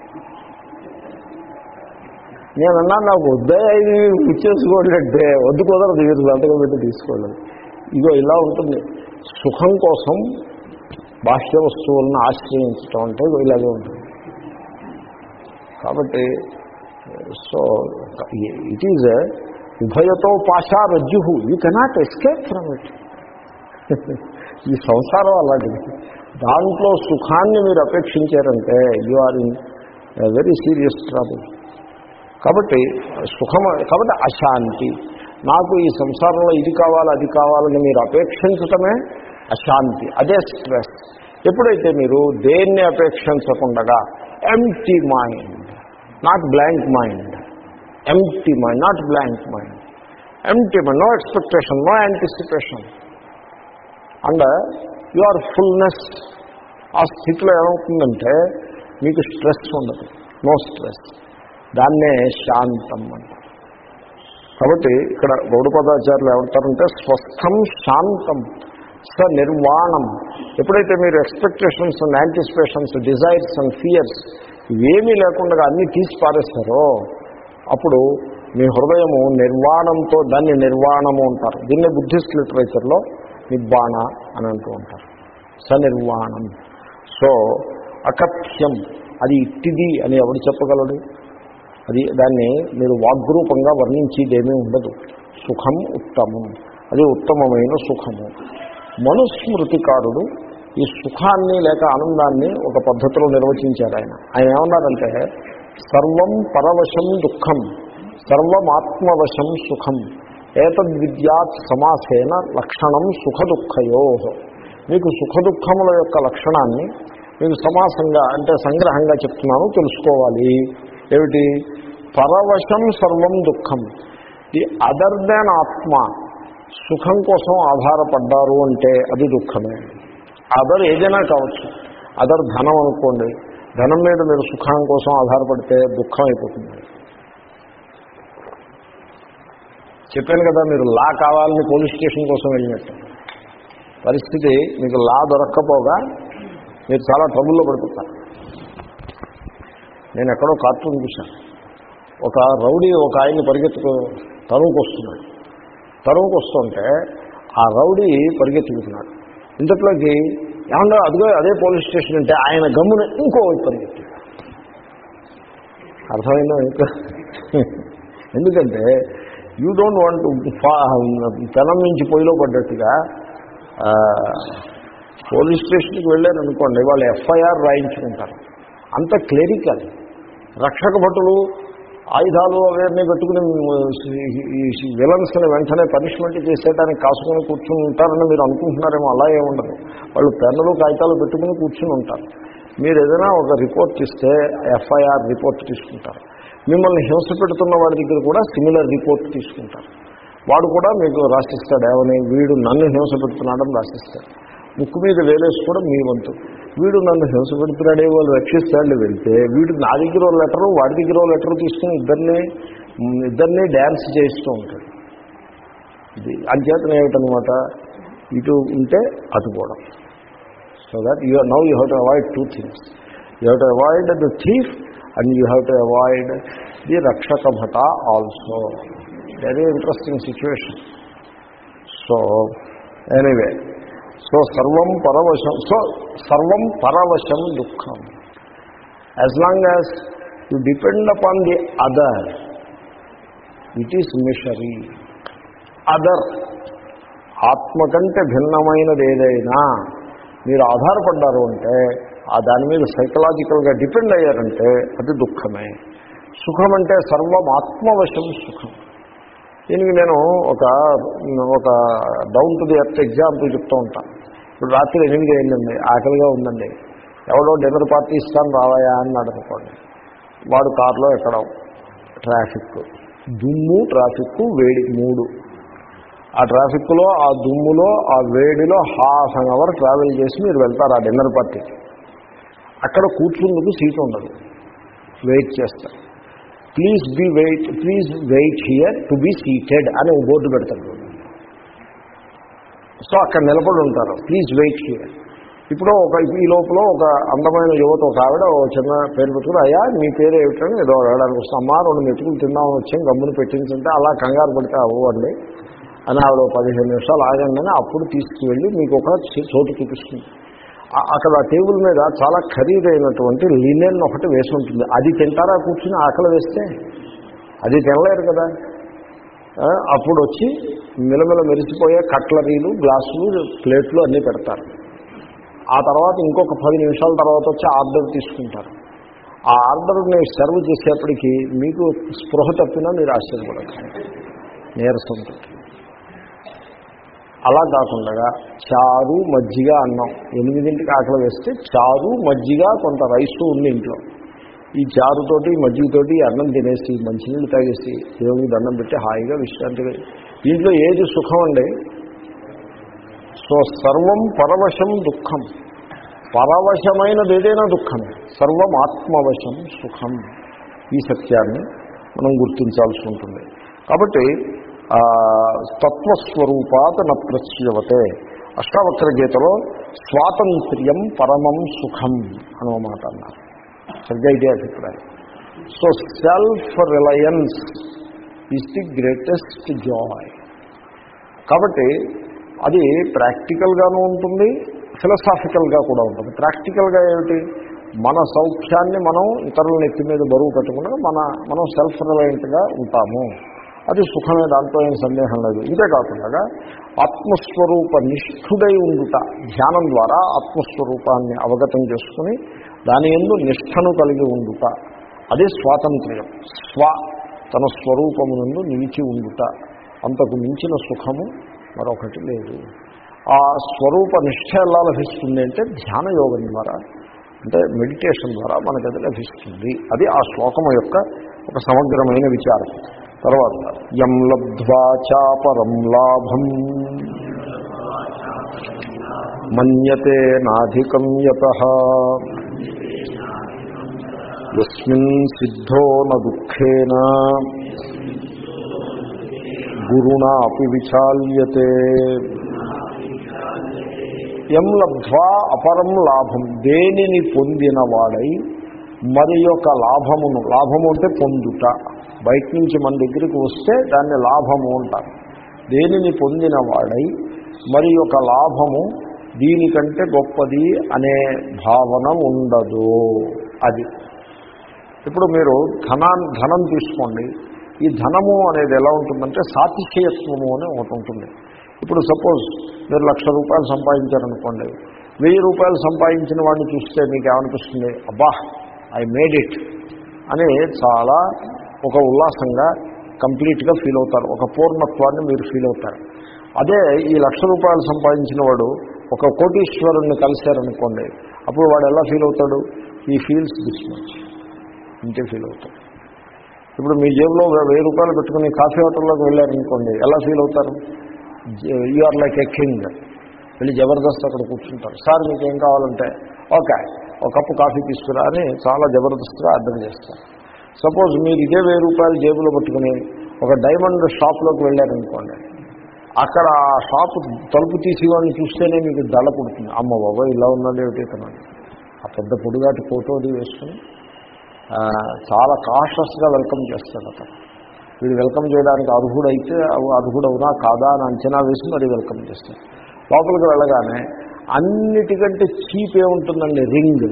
నేనన్నా నాకు వద్దా ఇది ఇచ్చేసుకోండి అంటే వద్దు కుదరదు, మీరు సంతకం పెట్టి తీసుకోలేదు. ఇగో ఇలా ఉంటుంది. సుఖం కోసం బాహ్య వస్తువులను ఆశ్రయించడం అంటే ఇలాగే ఉంటుంది. కాబట్టి సో ఇట్ ఈజ్ ఉభయతో పాషా రజ్జు, you cannot escape from it. ఈ సంసారం అలాంటిది. దాంట్లో సుఖాన్ని మీరు అపేక్షించారంటే you are in very serious trouble. కాబట్టి కాబట్టి అశాంతి. నాకు ఈ సంసారంలో ఇది కావాలి అది కావాలని మీరు అపేక్షించటమే అశాంతి, అదే స్ట్రెస్. ఎప్పుడైతే మీరు దేన్ని అపేక్షించకుండా empty mind, not blank mind, empty mind, not blank mind, empty mind, no expectation, no anticipation, and you are fullness. ఆ స్థితిలో ఏమవుతుందంటే మీకు స్ట్రెస్ ఉండదు, నో స్ట్రెస్. దాన్నే శాంతం అంటారు. కాబట్టి ఇక్కడ గౌడపదాచార్యులు ఏమంటారంటే స్వస్థం శాంతం స నిర్వాణం. ఎప్పుడైతే మీరు expectations and anticipations, desires and fears ఇవేమీ లేకుండా అన్నీ తీసి పారేస్తారో అప్పుడు మీ హృదయము నిర్వాణంతో, దాన్ని నిర్వాణము అంటారు. దీన్ని బుద్ధిస్ట్ లిటరేచర్లో నిబ్బాణ అని అంటూ ఉంటారు, సనిర్వాణం. సో అకథ్యం, అది ఇట్టిది అని ఎవడు చెప్పగలడు? అది దాన్ని మీరు వాగ్రూపంగా వర్ణించేదేమీ ఉండదు. సుఖం ఉత్తమం, అది ఉత్తమమైన సుఖము. మనుస్మృతికారుడు ఈ సుఖాన్ని లేక ఆనందాన్ని ఒక పద్ధతిలో నిర్వచించారు. ఆయన ఏమన్నారంటే సర్వం పరవశం దుఃఖం, సర్వమాత్మవశం సుఖం, ఏతద్విద్యాత్ సమాసేన లక్షణం సుఖ దుఃఖయో. మీకు సుఖ దుఃఖముల యొక్క లక్షణాన్ని మీకు సమాసంగా అంటే సంగ్రహంగా చెప్తున్నాను, తెలుసుకోవాలి. ఏమిటి? పరవశం సర్వం దుఃఖం. ది అదర్ దాన్ ఆత్మ సుఖం కోసం ఆధారపడ్డారు అంటే అది దుఃఖమే. అదర్ ఏదైనా కావచ్చు. అదర్ ధనం అనుకోండి, ధనం మీద మీరు సుఖం కోసం ఆధారపడితే దుఃఖం అయిపోతుంది. చెప్పాను కదా, మీరు లా కావాలని పోలీస్ స్టేషన్ కోసం వెళ్ళినట్టు పరిస్థితి. మీకు లా దొరక్కపోగా మీరు చాలా ట్రబుల్లో పడిపోతారు. నేను ఎక్కడో కార్టూన్ చూశాను. ఒక రౌడీ ఒక ఆయన్ని తరువుకు వస్తున్నాడు. తరువుకు వస్తుంటే ఆ రౌడీ పరిగెత్తుకుతున్నాడు. ఇంతట్లోకి ఏమన్నా అదిగో అదే పోలీస్ స్టేషన్ అంటే ఆయన గమ్మున ఇంకో పరిగెత్తి. అర్థమైందా? ఎందుకంటే యూ డోంట్ వాంట్ పెనం నుంచి పొయ్యిలో పడ్డట్టుగా పోలీస్ స్టేషన్కి వెళ్ళారనుకోండి, వాళ్ళు ఎఫ్ఐఆర్ రాయించుకుంటారు. అంత క్లెరికల్. రక్షక భటులు ఆయుధాలు అవన్నీ పెట్టుకుని విలన్స్ని వెంటనే పనిష్మెంట్ చేసేటానికి కాసుకొని కూర్చుని ఉంటారని మీరు అనుకుంటున్నారేమో. అలా ఏముండదు. వాళ్ళు పెన్నులు కాగితాలు పెట్టుకుని కూర్చుని ఉంటారు. మీరు ఏదైనా ఒక రిపోర్ట్ ఇస్తే ఎఫ్ఐఆర్ రిపోర్ట్ తీసుకుంటారు. మిమ్మల్ని హింస పెడుతున్న వాడి దగ్గర కూడా సిమిలర్ రిపోర్ట్ తీసుకుంటారు. వాడు కూడా మీకు రాసిస్తాడు, ఏమని? వీడు నన్ను హింస పెడుతున్నాడని రాసిస్తాడు. ముక్కు మీద వేలేసి కూడా మీ వంతు, వీడు నన్ను హింస పెడుతున్నాడే వాళ్ళు రక్షిస్తాడు. వెళ్తే వీడు నా దగ్గర లెటరు వాడి దగ్గర లెటరు తీసుకుని ఇద్దరినీ డ్యాన్స్ చేస్తూ ఉంటాడు. ఇది అంచేతన ఏమిటనమాట, ఇటు ఉంటే అటు కూడా. So that you now you have to avoid 2 things. You have to avoid the thief and you have to avoid the రక్షక భట also. Very interesting situation. So anyway, so సర్వం పరవశం. సో సర్వం పరవశం దుఃఖం. As long as you depend upon the other, it is misery. Other, ఆత్మ కంటే భిన్నమైనది ఏదైనా మీరు ఆధారపడ్డారు అంటే, ఆ దాని మీద సైకలాజికల్గా డిపెండ్ అయ్యారంటే అది దుఃఖమే. సుఖం అంటే సర్వం ఆత్మవశం సుఖం. దీనికి నేను ఒక down to the earth example చెప్తూ ఉంటాను. ఇప్పుడు రాత్రి 8 అయిందండి, ఆకలిగా ఉందండి. ఎవడో డిన్నర్ పార్టీ ఇస్తాను రావాయా అన్నాడు అనుకోండి. వాడు కారులో ఎక్కడం, ట్రాఫిక్, దుమ్ము, ట్రాఫిక్, వేడి 3. ఆ ట్రాఫిక్లో, ఆ దుమ్ములో, ఆ వేడిలో 1/2 అవర్ ట్రావెల్ చేసి మీరు వెళ్తారు ఆ డిన్నర్ పార్టీకి. అక్కడ కూర్చుందుకు సీట్ ఉండదు, వెయిట్ చేస్తారు. Please wait here to be seated అని బోర్డు పెడతారు. సో అక్కడ నిలబడి ఉంటారు, ప్లీజ్ వెయిట్ హియర్. ఇప్పుడు ఈ లోపల ఒక అందమైన యువత ఒక ఆవిడ చిన్న పేరు పెట్టుకుని అయ్యా మీ పేరు ఏమిటని ఏదో అడగడానికి వస్తాం. అమ్మా 2 మెతుకులు తిందామని వచ్చాం గమ్మును పెట్టించుంటే అలా కంగారు పడితే అవ్వండి అని ఆవిడ 15 నిమిషాలు ఆగండి అప్పుడు తీసుకువెళ్ళి మీకు ఒక చోటు చూపిస్తుంది. అక్కడ టేబుల్ మీద చాలా ఖరీదైనటువంటి లినెన్ ఒకటి వేసి ఉంటుంది. అది తింటారా కూర్చుని ఆకలి వేస్తే? అది తినలేరు కదా. అప్పుడు వచ్చి మిలమిల మెరిసిపోయే కట్లరీలు గ్లాసులు ప్లేట్లు అన్నీ పెడతారు. ఆ తర్వాత ఇంకొక 10 నిమిషాల తర్వాత వచ్చి ఆర్డర్ తీసుకుంటారు. ఆ ఆర్డర్ని సర్వ్ చేసేప్పటికీ మీకు స్పృహ తప్పినా మీరు ఆశ్చర్యపడచ్చు, నీరసంతో. అలా కాకుండా చారు మజ్జిగ అన్నం 8ంటికి ఆకలి వేస్తే చారు మజ్జిగ కొంత రైసు ఉంది ఇంట్లో. ఈ చారుతోటి మజ్జిగతోటి అన్నం తినేసి మంచినీళ్ళు తాగేసి దేవుడికి దండం పెట్టి హాయిగా విశ్రాంతిగా. దీంట్లో ఏది సుఖం అండి? సో సర్వం పరవశం దుఃఖం. పరవశమైనది ఏదైనా దుఃఖమే. సర్వం ఆత్మవశం సుఖం. ఈ సత్యాన్ని మనం గుర్తించాల్సి ఉంటుంది. కాబట్టి తత్వస్వరూపాత్ న ప్రచ్యవతే. అష్టావక్ర గీతలో స్వాతంత్ర్యం పరమం సుఖం అనో మాట అన్నారు. సరిగ్గా ఇదే అభిప్రాయం. So self reliance is the greatest joy. కాబట్టి అది ప్రాక్టికల్గానూ ఉంటుంది, ఫిలసాఫికల్గా కూడా ఉంటుంది. ప్రాక్టికల్గా ఏమిటి? మన సౌఖ్యాన్ని మనం ఇతరుల నెత్తి మీద బరువు పెట్టకుండా మనం సెల్ఫ్ రిలయంట్గా ఉంటాము. అది సుఖమే, దాంట్లో ఏం సందేహం లేదు. ఇదే కాకుండా ఆత్మస్వరూప నిష్ఠుడై ఉండుట, ధ్యానం ద్వారా ఆత్మస్వరూపాన్ని అవగతం చేసుకుని దాని యందు నిష్ఠను కలిగి ఉండుట, అదే స్వాతంత్ర్యం. తన స్వరూపమునందు నిలిచి ఉండుట. అంతకు మించిన సుఖము మరొకటి లేదు. ఆ స్వరూప నిష్ఠ ఎలా లభిస్తుంది అంటే ధ్యాన యోగం ద్వారా, అంటే మెడిటేషన్ ద్వారా మనకు అది లభిస్తుంది. అది ఆ శ్లోకము యొక్క ఒక సమగ్రమైన విచారం. తర్వాత యం లబ్ధ్వా చాపరం లాభం మన్యతే నాధికం యతః యస్మిన్ సిద్ధో న దుఃఖేన గురుణాపి విచాల్యతే. యం లబ్ధ్వా అపరం లాభం, దేనిని పొందినవాడై మరి యొక్క లాభమును, లాభము అంటే పొందుట, బయట నుంచి మన దగ్గరికి వస్తే దాన్ని లాభము అంటారు. దేనిని పొందినవాడై మరి యొక్క లాభము దీనికంటే గొప్పది అనే భావన ఉండదు. అది ఇప్పుడు మీరు ధనం తీసుకోండి. ఈ ధనము అనేది ఎలా ఉంటుందంటే సాతిశయత్వము అని ఒకటి ఉంటుంది. ఇప్పుడు సపోజ్ మీరు 1,00,000 రూపాయలు సంపాదించారనుకోండి, 1,000 రూపాయలు సంపాదించిన వాడిని చూస్తే మీకు ఏమనిపిస్తుంది? అబ్బా ఐ మేడ్ ఇట్ అని చాలా ఒక ఉల్లాసంగా కంప్లీట్గా ఫీల్ అవుతారు. ఒక పూర్ణత్వాన్ని మీరు ఫీల్ అవుతారు. అదే ఈ 1,00,000 రూపాయలు సంపాదించిన వాడు ఒక కోటీశ్వరుణ్ణి కలిశారనుకోండి, అప్పుడు వాడు ఎలా ఫీల్ అవుతాడు? ఈ ఫీల్స్ దిస్ మచ్, ఇంతే ఫీల్ అవుతాడు. ఇప్పుడు మీ జేబులో 1,000 రూపాయలు పెట్టుకుని కాఫీ హోటల్లోకి వెళ్ళారనుకోండి, ఎలా ఫీల్ అవుతారు? You are like a king. వెళ్ళి జబర్దస్త్ అక్కడ కూర్చుంటారు. సార్ మీకు ఏం కావాలంటే ఓకే ఒక కప్పు కాఫీ తీసుకురా అని చాలా జబర్దస్త్గా ఆర్డర్ చేస్తారు. సపోజ్ మీరు ఇదే 1,000 రూపాయలు జేబులో పట్టుకుని ఒక డైమండ్ షాప్లోకి వెళ్ళారనుకోండి, అక్కడ ఆ షాపు తలుపు తీసి వాళ్ళని చూస్తేనే మీకు దళ పుడుతుంది. అమ్మ బాబా ఇలా ఉన్నాడు ఏమిటి ఇతను, ఆ పెద్ద పొడిగాటి ఫోటో అది వేసుకుని చాలా కాషస్గా వెల్కమ్ చేస్తాడు అతను. వీడు వెల్కమ్ చేయడానికి అర్హుడైతే అర్హుడవునా కాదా అని అంచనా వేసి మరి వెల్కమ్ చేస్తాడు. లోపలికి వెళ్ళగానే అన్నిటికంటే చీప్ ఏముంటుందండి? రింగో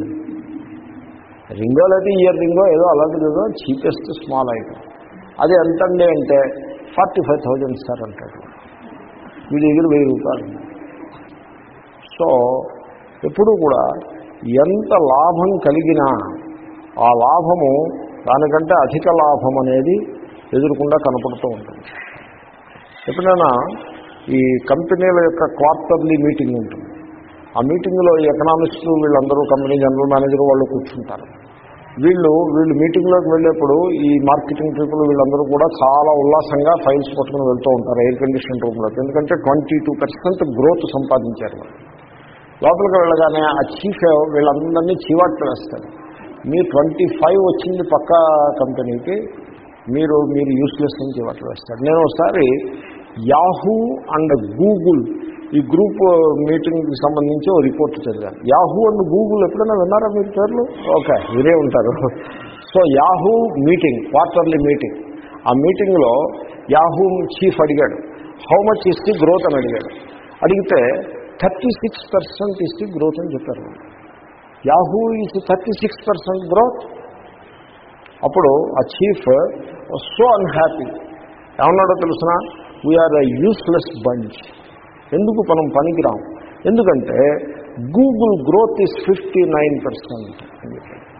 లేదా ఇయర్ రింగో ఏదో అలాంటిది, ఏదో చీపెస్ట్ స్మాల్ ఐటమ్. అది ఎంతండి అంటే 45,000 సార్ అంటాడు. వీడి దగ్గర 1,000 రూపాయలు. సో ఎప్పుడూ కూడా ఎంత లాభం కలిగినా ఆ లాభము దానికంటే అధిక లాభం అనేది ఎదురుకుండా కనపడుతూ ఉంటుంది. ఎప్పుడైనా ఈ కంపెనీల యొక్క క్వార్టర్లీ మీటింగ్ ఉంటుంది. ఆ మీటింగ్లో ఈ ఎకనామిస్టులు వీళ్ళందరూ, కంపెనీ జనరల్ మేనేజర్ వాళ్ళు కూర్చుంటారు. వీళ్ళు మీటింగ్లోకి వెళ్ళేప్పుడు ఈ మార్కెటింగ్ పీపుల్ వీళ్ళందరూ కూడా చాలా ఉల్లాసంగా ఫైల్స్ పట్టుకుని వెళ్తూ ఉంటారు ఎయిర్ కండిషన్ రూమ్లోకి. ఎందుకంటే 22% గ్రోత్ సంపాదించారు వాళ్ళు. లోపలికి వెళ్ళగానే ఆ చీఫ్ వీళ్ళందరినీ చీవాట్లు వేస్తారు. మీ 25 వచ్చింది పక్క కంపెనీకి, మీరు యూస్లెస్ అని చీవాట్లు వేస్తారు. నేను ఒకసారి యాహూ అండ్ గూగుల్ ఈ గ్రూప్ మీటింగ్కి సంబంధించి ఓ రిపోర్ట్ చదివాను. యాహూ అండ్ గూగుల్ ఎప్పుడైనా విన్నారా మీరు పేర్లు? ఓకే, మీరే ఉంటారు. So Yahoo meeting, quarterly meeting. ఆ మీటింగ్లో యాహూ చీఫ్ అడిగాడు, how much is the growth అని అడిగాడు. అడిగితే 36% ఇస్ ది గ్రోత్ అని చెప్పారు. Yahoo is 36% growth. అప్పుడు ఆ చీఫ్ సో అన్హ్యాపీ. ఏమన్నాడో తెలుసిన? We are a useless bunch. ఎందుకు మనం పనికిరాం? ఎందుకంటే గూగుల్ గ్రోత్ ఈజ్ 59% అని చెప్పాడు.